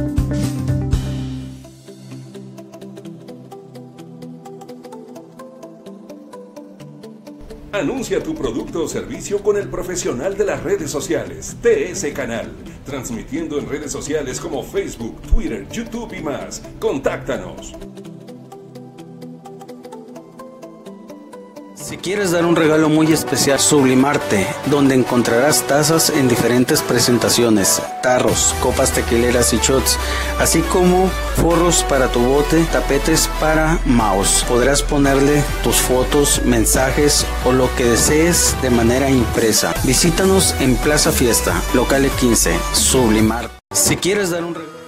Anuncia tu producto o servicio con el profesional de las redes sociales, T S Canal, transmitiendo en redes sociales como Facebook, Twitter, YouTube y más. Contáctanos. Si quieres dar un regalo muy especial, Sublimarte, donde encontrarás tazas en diferentes presentaciones, tarros, copas tequileras y shots, así como forros para tu bote, tapetes para mouse. Podrás ponerle tus fotos, mensajes o lo que desees de manera impresa. Visítanos en Plaza Fiesta, local quince, Sublimarte. Si quieres dar un regalo...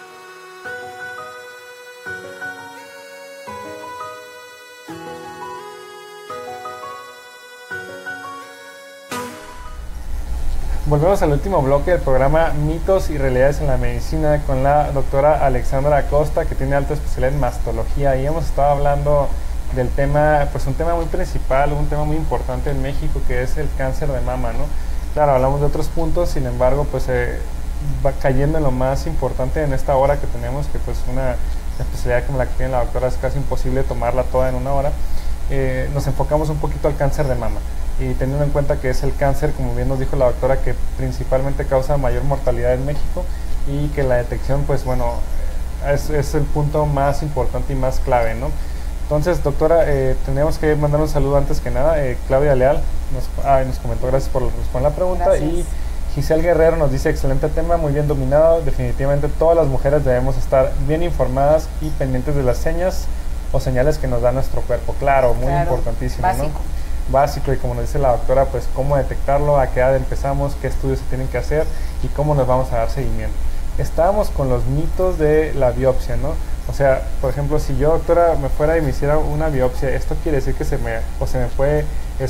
Volvemos al último bloque del programa Mitos y Realidades en la Medicina con la doctora Alexandra Acosta, que tiene alta especialidad en mastología, y hemos estado hablando del tema, pues un tema muy principal, un tema muy importante en México, que es el cáncer de mama, ¿no? Claro, hablamos de otros puntos, sin embargo, pues eh, va cayendo en lo más importante en esta hora que tenemos, que pues una especialidad como la que tiene la doctora es casi imposible tomarla toda en una hora. Eh, nos enfocamos un poquito al cáncer de mama. Y teniendo en cuenta que es el cáncer, como bien nos dijo la doctora, que principalmente causa mayor mortalidad en México, y que la detección, pues bueno, es, es el punto más importante y más clave, ¿no? Entonces, doctora, eh, tenemos que mandar un saludo antes que nada. Eh, Claudia Leal nos, ah, nos comentó, gracias por responder la pregunta. Gracias. Y Giselle Guerrero nos dice, excelente tema, muy bien dominado. Definitivamente todas las mujeres debemos estar bien informadas y pendientes de las señas o señales que nos da nuestro cuerpo. Claro, muy claro, importantísimo, básico. ¿no? Básico, y como nos dice la doctora, pues cómo detectarlo, a qué edad empezamos, qué estudios se tienen que hacer y cómo nos vamos a dar seguimiento. Estábamos con los mitos de la biopsia, ¿no? O sea, por ejemplo, si yo, doctora, me fuera y me hiciera una biopsia, ¿esto quiere decir que se me, o se me puede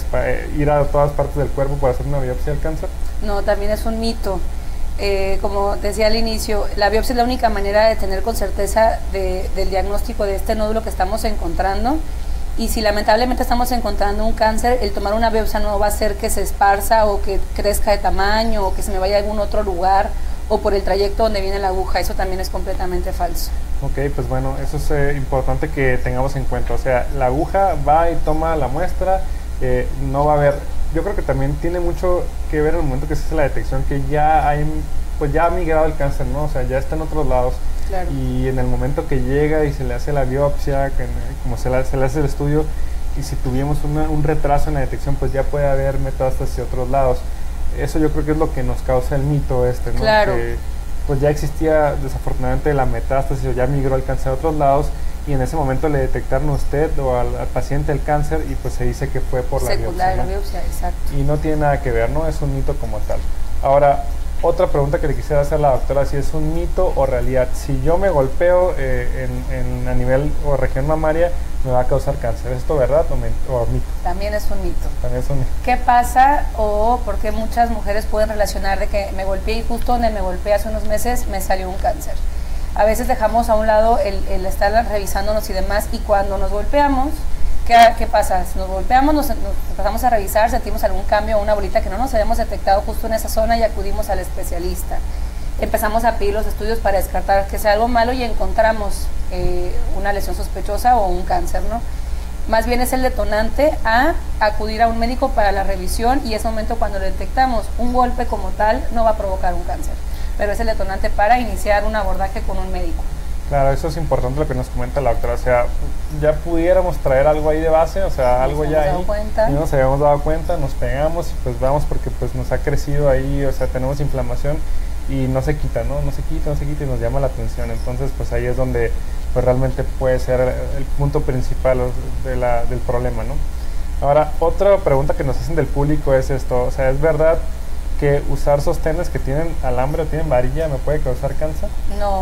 ir a todas partes del cuerpo para hacer una biopsia del cáncer? No, también es un mito. Eh, como decía al inicio, la biopsia es la única manera de tener con certeza de, del diagnóstico de este nódulo que estamos encontrando. Y si lamentablemente estamos encontrando un cáncer, el tomar una biopsia no va a hacer que se esparza o que crezca de tamaño o que se me vaya a algún otro lugar o por el trayecto donde viene la aguja. Eso también es completamente falso. Ok, pues bueno, eso es eh, importante que tengamos en cuenta. O sea, la aguja va y toma la muestra, eh, no va a haber... Yo creo que también tiene mucho que ver en el momento que se hace la detección, que ya hay, pues ya ha migrado el cáncer, ¿no? O sea, ya está en otros lados. Claro. Y en el momento que llega y se le hace la biopsia, que, como se le, se le hace el estudio, y si tuvimos una, un retraso en la detección, pues ya puede haber metástasis de otros lados. Eso yo creo que es lo que nos causa el mito este, ¿no? Claro. Que pues ya existía desafortunadamente la metástasis o ya migró el cáncer a otros lados, y en ese momento le detectaron a usted o al, al paciente el cáncer y pues se dice que fue por la biopsia, ¿no? la biopsia, exacto. Y no tiene nada que ver, ¿no? Es un mito como tal. Ahora, otra pregunta que le quisiera hacer a la doctora, si es un mito o realidad. Si yo me golpeo eh, en, en, a nivel o región mamaria, me va a causar cáncer. ¿Es esto verdad o, me, o mito? También es un mito. También es un mito. ¿Qué pasa o por qué muchas mujeres pueden relacionar de que me golpeé y justo donde me golpeé hace unos meses me salió un cáncer? A veces dejamos a un lado el, el estar revisándonos y demás, y cuando nos golpeamos, ¿qué, qué pasa? Si nos golpeamos, nos, nos empezamos a revisar, sentimos algún cambio o una bolita que no nos habíamos detectado justo en esa zona y acudimos al especialista. Empezamos a pedir los estudios para descartar que sea algo malo y encontramos eh, una lesión sospechosa o un cáncer, ¿no? Más bien es el detonante a acudir a un médico para la revisión, y es el momento cuando lo detectamos. Un golpe como tal no va a provocar un cáncer, pero es el detonante para iniciar un abordaje con un médico. Claro, eso es importante lo que nos comenta la doctora. O sea, ya pudiéramos traer algo ahí de base, o sea, algo ya ahí, y no nos habíamos dado cuenta, nos pegamos y pues vamos porque pues nos ha crecido ahí, o sea, tenemos inflamación y no se quita, ¿no? No se quita, no se quita y nos llama la atención. Entonces, pues ahí es donde pues realmente puede ser el, el punto principal de la, del problema, ¿no? Ahora, otra pregunta que nos hacen del público es esto, o sea, ¿es verdad que usar sostenes que tienen alambre o tienen varilla me puede causar cáncer? No.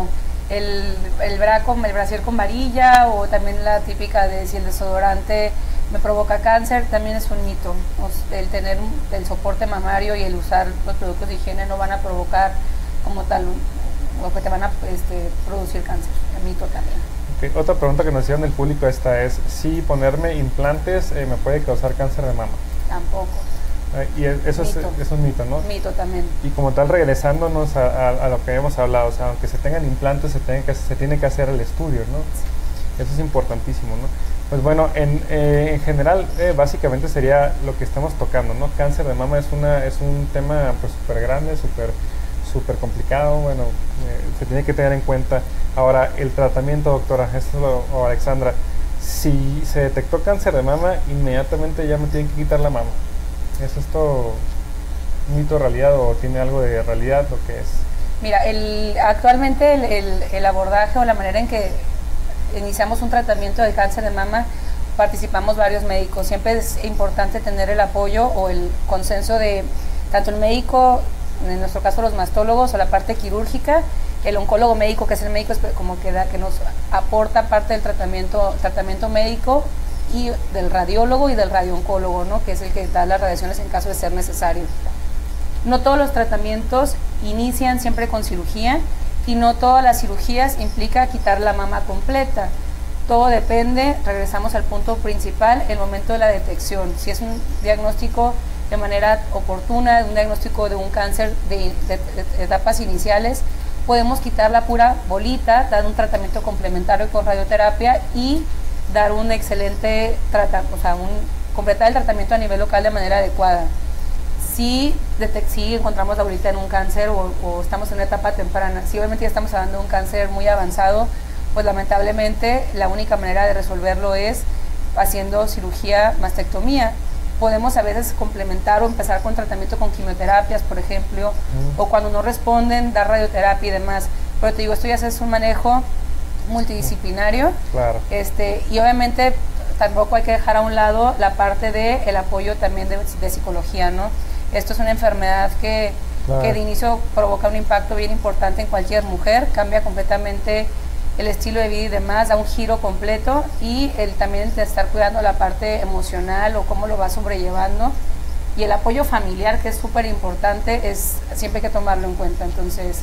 el, el bra con el brasier con varilla, o también la típica de si el desodorante me provoca cáncer, también es un mito. O el tener el soporte mamario y el usar los productos de higiene no van a provocar como tal o que te van a este, producir cáncer, el mito también. Okay. Otra pregunta que nos hicieron del público esta es si ponerme implantes eh, me puede causar cáncer de mama. Tampoco. Eh, y eso es, es un mito, ¿no? Mito también. Y como tal, regresándonos a, a, a lo que hemos hablado, o sea, aunque se tengan implantes, se tiene que, se tiene que hacer el estudio, ¿no? Sí. Eso es importantísimo, ¿no? Pues bueno, en, eh, en general, eh, básicamente sería lo que estamos tocando, ¿no? Cáncer de mama es, una, es un tema pues súper grande, súper súper complicado, bueno, eh, se tiene que tener en cuenta. Ahora, el tratamiento, doctora, esto lo, o Alexandra, si se detectó cáncer de mama, inmediatamente ya me tienen que quitar la mama. ¿Es esto mito, realidad o tiene algo de realidad lo que es? Mira, el, actualmente el, el, el abordaje o la manera en que iniciamos un tratamiento de cáncer de mama, participamos varios médicos. Siempre es importante tener el apoyo o el consenso de tanto el médico, en nuestro caso los mastólogos, o la parte quirúrgica, el oncólogo médico, que es el médico como que, da, que nos aporta parte del tratamiento, tratamiento médico, y del radiólogo y del radiooncólogo, ¿no? Que es el que da las radiaciones en caso de ser necesario. No todos los tratamientos inician siempre con cirugía, y no todas las cirugías implica quitar la mama completa. Todo depende, regresamos al punto principal, el momento de la detección. Si es un diagnóstico de manera oportuna, un diagnóstico de un cáncer de, de, de etapas iniciales, podemos quitar la pura bolita, dar un tratamiento complementario con radioterapia y dar un excelente tratamiento, o sea, un, completar el tratamiento a nivel local de manera adecuada. Si, detect, si encontramos la bolita en un cáncer o, o estamos en una etapa temprana, si obviamente ya estamos hablando de un cáncer muy avanzado, pues lamentablemente la única manera de resolverlo es haciendo cirugía, mastectomía. Podemos a veces complementar o empezar con tratamiento con quimioterapias, por ejemplo, mm. o cuando no responden, dar radioterapia y demás. Pero te digo, esto ya es un manejo multidisciplinario. Claro. Este, y obviamente tampoco hay que dejar a un lado la parte del de apoyo también de, de psicología, ¿no? Esto es una enfermedad que, claro. que de inicio provoca un impacto bien importante en cualquier mujer, cambia completamente el estilo de vida y demás, da un giro completo, y el también de estar cuidando la parte emocional o cómo lo va sobrellevando, y el apoyo familiar, que es súper importante, es siempre hay que tomarlo en cuenta. Entonces,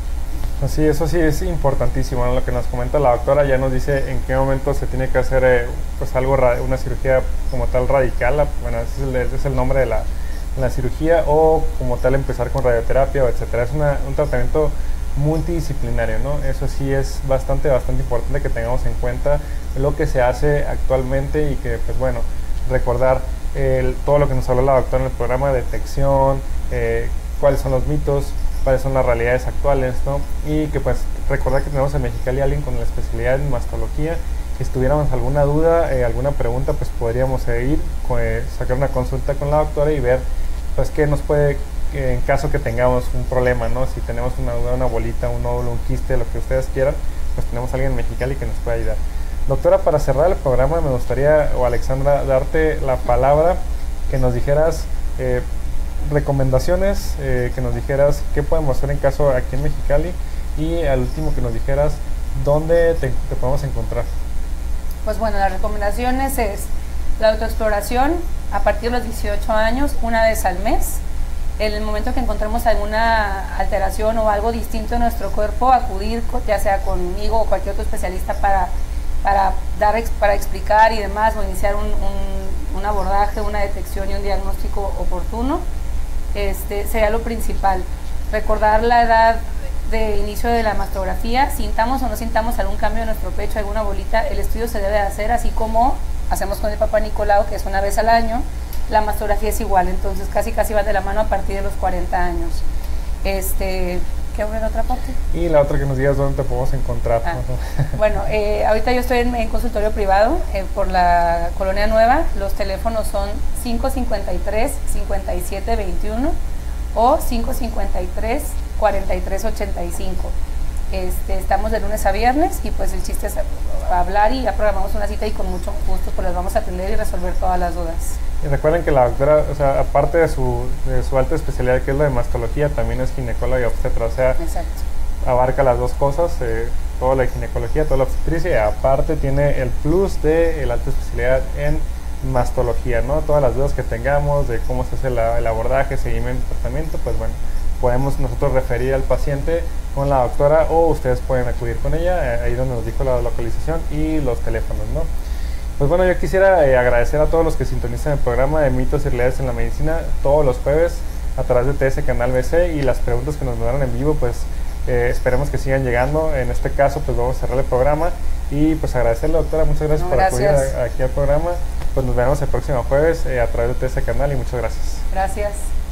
sí, eso sí es importantísimo, ¿no? Lo que nos comenta la doctora ya nos dice en qué momento se tiene que hacer eh, pues algo, una cirugía como tal radical, bueno, ese es el, ese es el nombre de la, de la cirugía, o como tal empezar con radioterapia, o etcétera. Es una, un tratamiento multidisciplinario, ¿no? Eso sí es bastante, bastante importante que tengamos en cuenta lo que se hace actualmente, y que, pues bueno, recordar el, todo lo que nos habló la doctora en el programa de detección, eh, cuáles son los mitos, cuáles son las realidades actuales, ¿no? Y que pues recordar que tenemos en Mexicali a alguien con la especialidad en mastología, que si tuviéramos alguna duda, eh, alguna pregunta, pues podríamos eh, ir, eh, sacar una consulta con la doctora y ver pues qué nos puede, en caso que tengamos un problema, ¿no? Si tenemos una duda, una bolita, un nódulo, un quiste, lo que ustedes quieran, pues tenemos a alguien en Mexicali que nos puede ayudar. Doctora, para cerrar el programa me gustaría, o Alexandra, darte la palabra, que nos dijeras eh, recomendaciones, eh, que nos dijeras qué podemos hacer en caso aquí en Mexicali, y al último que nos dijeras dónde te, te podemos encontrar. Pues bueno, las recomendaciones es la autoexploración a partir de los dieciocho años, una vez al mes. En el momento que encontremos alguna alteración o algo distinto en nuestro cuerpo, acudir ya sea conmigo o cualquier otro especialista para, para, dar, para explicar y demás, o iniciar un, un, un abordaje, una detección y un diagnóstico oportuno. Este, sería lo principal. Recordar la edad de inicio de la mastografía, sintamos o no sintamos algún cambio en nuestro pecho, alguna bolita, el estudio se debe hacer, así como hacemos con el Papá Nicolau, que es una vez al año. La mastografía es igual, entonces casi casi va de la mano a partir de los cuarenta años. Este, ¿qué va a haber otra parte? Y la otra, que nos digas dónde te podemos encontrar. Ah, bueno, eh, ahorita yo estoy en, en consultorio privado eh, por la Colonia Nueva. Los teléfonos son cinco cincuenta y tres, cincuenta y siete veintiuno o cinco cincuenta y tres, cuarenta y tres ochenta y cinco. Este, estamos de lunes a viernes, y pues el chiste es hablar, y ya programamos una cita, y con mucho gusto pues les vamos a atender y resolver todas las dudas. Y recuerden que la doctora, o sea, aparte de su, de su alta especialidad, que es la de mastología, también es ginecóloga y obstetra, o sea, exacto. abarca las dos cosas, eh, toda la ginecología, toda la obstetricia, y aparte tiene el plus de la alta especialidad en mastología, ¿no? Todas las dudas que tengamos de cómo se hace la, el abordaje, seguimiento, tratamiento, pues bueno, podemos nosotros referir al paciente con la doctora o ustedes pueden acudir con ella, eh, ahí donde nos dijo la localización y los teléfonos, ¿no? Pues bueno, yo quisiera eh, agradecer a todos los que sintonizan el programa de Mitos y Realidades en la Medicina todos los jueves a través de T S Canal B C, y las preguntas que nos mandaron en vivo, pues eh, esperemos que sigan llegando. En este caso, pues vamos a cerrar el programa y pues agradecerle, doctora, muchas gracias no, por gracias. acudir a, aquí al programa. Pues nos vemos el próximo jueves eh, a través de T S Canal, y muchas gracias. Gracias.